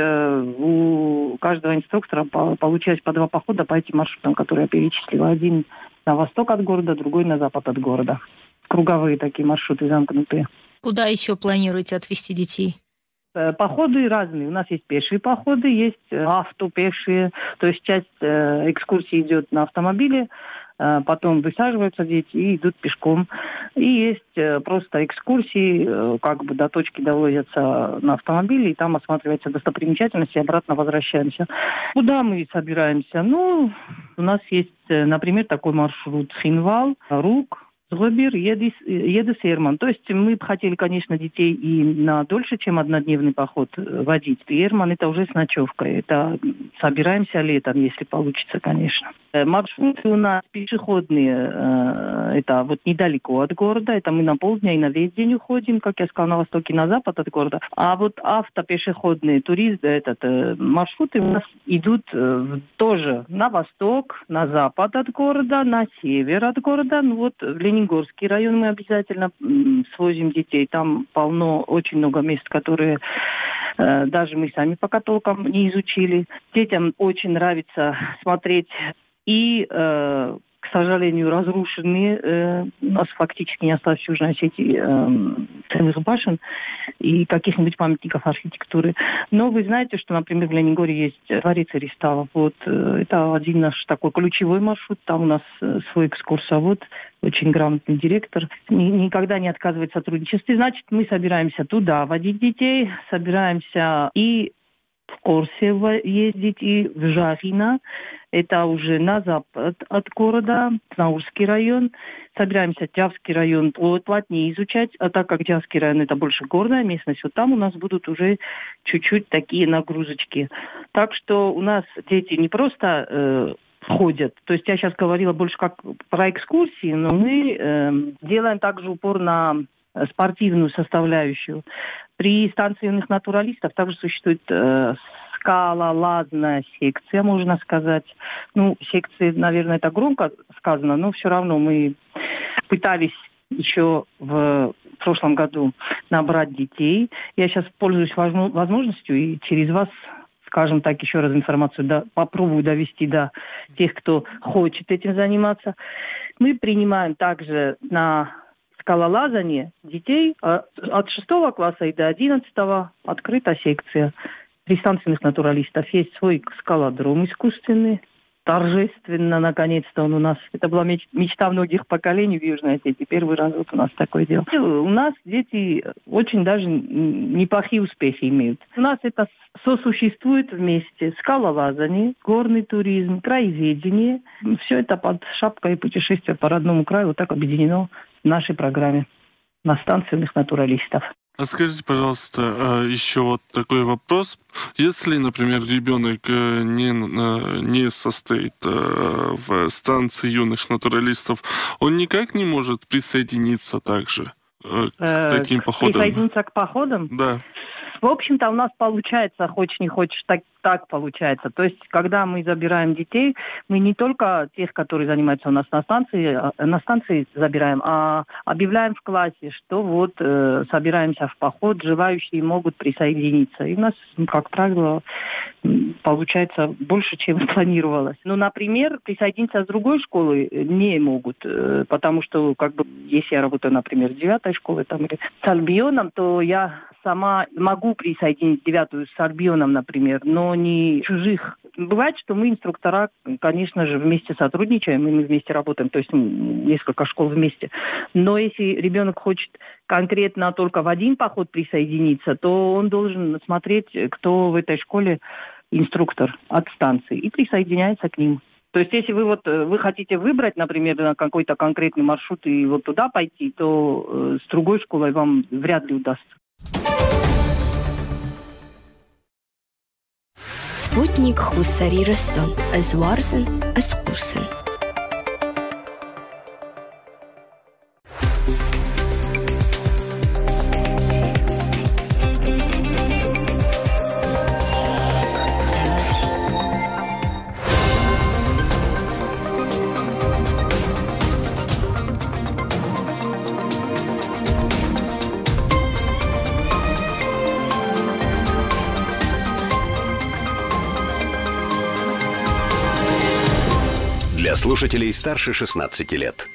у каждого инструктора получилось по 2 похода по этим маршрутам, которые я перечислила. Один на восток от города, другой на запад от города. Круговые такие маршруты замкнутые. Куда еще планируете отвезти детей? Походы разные. У нас есть пешие походы, есть автопешие. То есть часть экскурсии идет на автомобиле, потом высаживаются дети и идут пешком. И есть просто экскурсии, как бы до точки довозятся на автомобиле, и там осматриваются достопримечательности, и обратно возвращаемся. Куда мы собираемся? Ну, у нас есть, например, такой маршрут Хинвал, Рук, Злобир, Едес, Ерман. То есть мы бы хотели, конечно, детей и на дольше, чем однодневный поход водить. Ерман это уже с ночевкой. Это собираемся летом, если получится, конечно. Маршруты у нас пешеходные. Это вот недалеко от города. Это мы на полдня и на весь день уходим, как я сказала, на восток и на запад от города. А вот автопешеходные маршруты у нас идут тоже на восток, на запад от города, на север от города. Ну вот в Лениногорский район мы обязательно свозим детей. Там полно, очень много мест, которые даже мы сами пока толком не изучили. Детям очень нравится смотреть и, к сожалению, разрушенные, у нас фактически не осталось в Южной Осетии целых башен и каких-нибудь памятников архитектуры. Но вы знаете, что, например, в Лениногоре есть дворец Аристава. Вот это один наш такой ключевой маршрут. Там у нас свой экскурсовод, очень грамотный директор, никогда не отказывает в сотрудничестве. Значит, мы собираемся туда водить детей, собираемся и в Корсе ездить, и в Жарино. Это уже на запад от города, Наурский район. Собираемся Тявский район плотнее изучать, а так как Тявский район это больше горная местность, вот там у нас будут уже чуть-чуть такие нагрузочки. Так что у нас дети не просто ходят. То есть я сейчас говорила больше как про экскурсии, но мы делаем также упор на спортивную составляющую. При станции юных натуралистов также существует скалолазная секция, можно сказать. Ну, секции, наверное, это громко сказано, но все равно мы пытались еще в прошлом году набрать детей. Я сейчас пользуюсь возможностью и через вас, скажем так, еще раз информацию попробую довести до тех, кто хочет этим заниматься. Мы принимаем также на скалолазание детей от 6 класса и до 11 открыта секция. При станции натуралистов есть свой скалодром искусственный. Торжественно, наконец-то он у нас. Это была мечта многих поколений в Южной Осетии. Первый раз вот у нас такое дело. У нас дети очень даже неплохие успехи имеют. У нас это сосуществует вместе. Скалолазание, горный туризм, краеведение. Все это под шапкой путешествия по родному краю вот так объединено в нашей программе на станции юных натуралистов. А скажите, пожалуйста, еще вот такой вопрос. Если, например, ребенок не состоит в станции юных натуралистов, он никак не может присоединиться также к таким походам? Присоединиться к походам? Да. В общем-то, у нас получается, хочешь не хочешь, так получается. То есть, когда мы забираем детей, мы не только тех, которые занимаются у нас на станции забираем, а объявляем в классе, что вот собираемся в поход, желающие могут присоединиться. И у нас, как правило, получается больше, чем планировалось. Ну, например, присоединиться с другой школы не могут, потому что, как бы, если я работаю, например, с 9 школой там, или с Альбионом, то я сама могу присоединить 9-ю с Альбионом, например, но не чужих. Бывает, что мы, инструктора, конечно же, вместе сотрудничаем, и мы вместе работаем, то есть несколько школ вместе. Но если ребенок хочет конкретно только в один поход присоединиться, то он должен смотреть, кто в этой школе инструктор от станции, и присоединяется к ним. То есть, если вы хотите выбрать, например, на какой-то конкретный маршрут и вот туда пойти, то с другой школой вам вряд ли удастся. Спутник Хуссари Ростон. Азварзен, Аскурсен. Для слушателей старше 16 лет.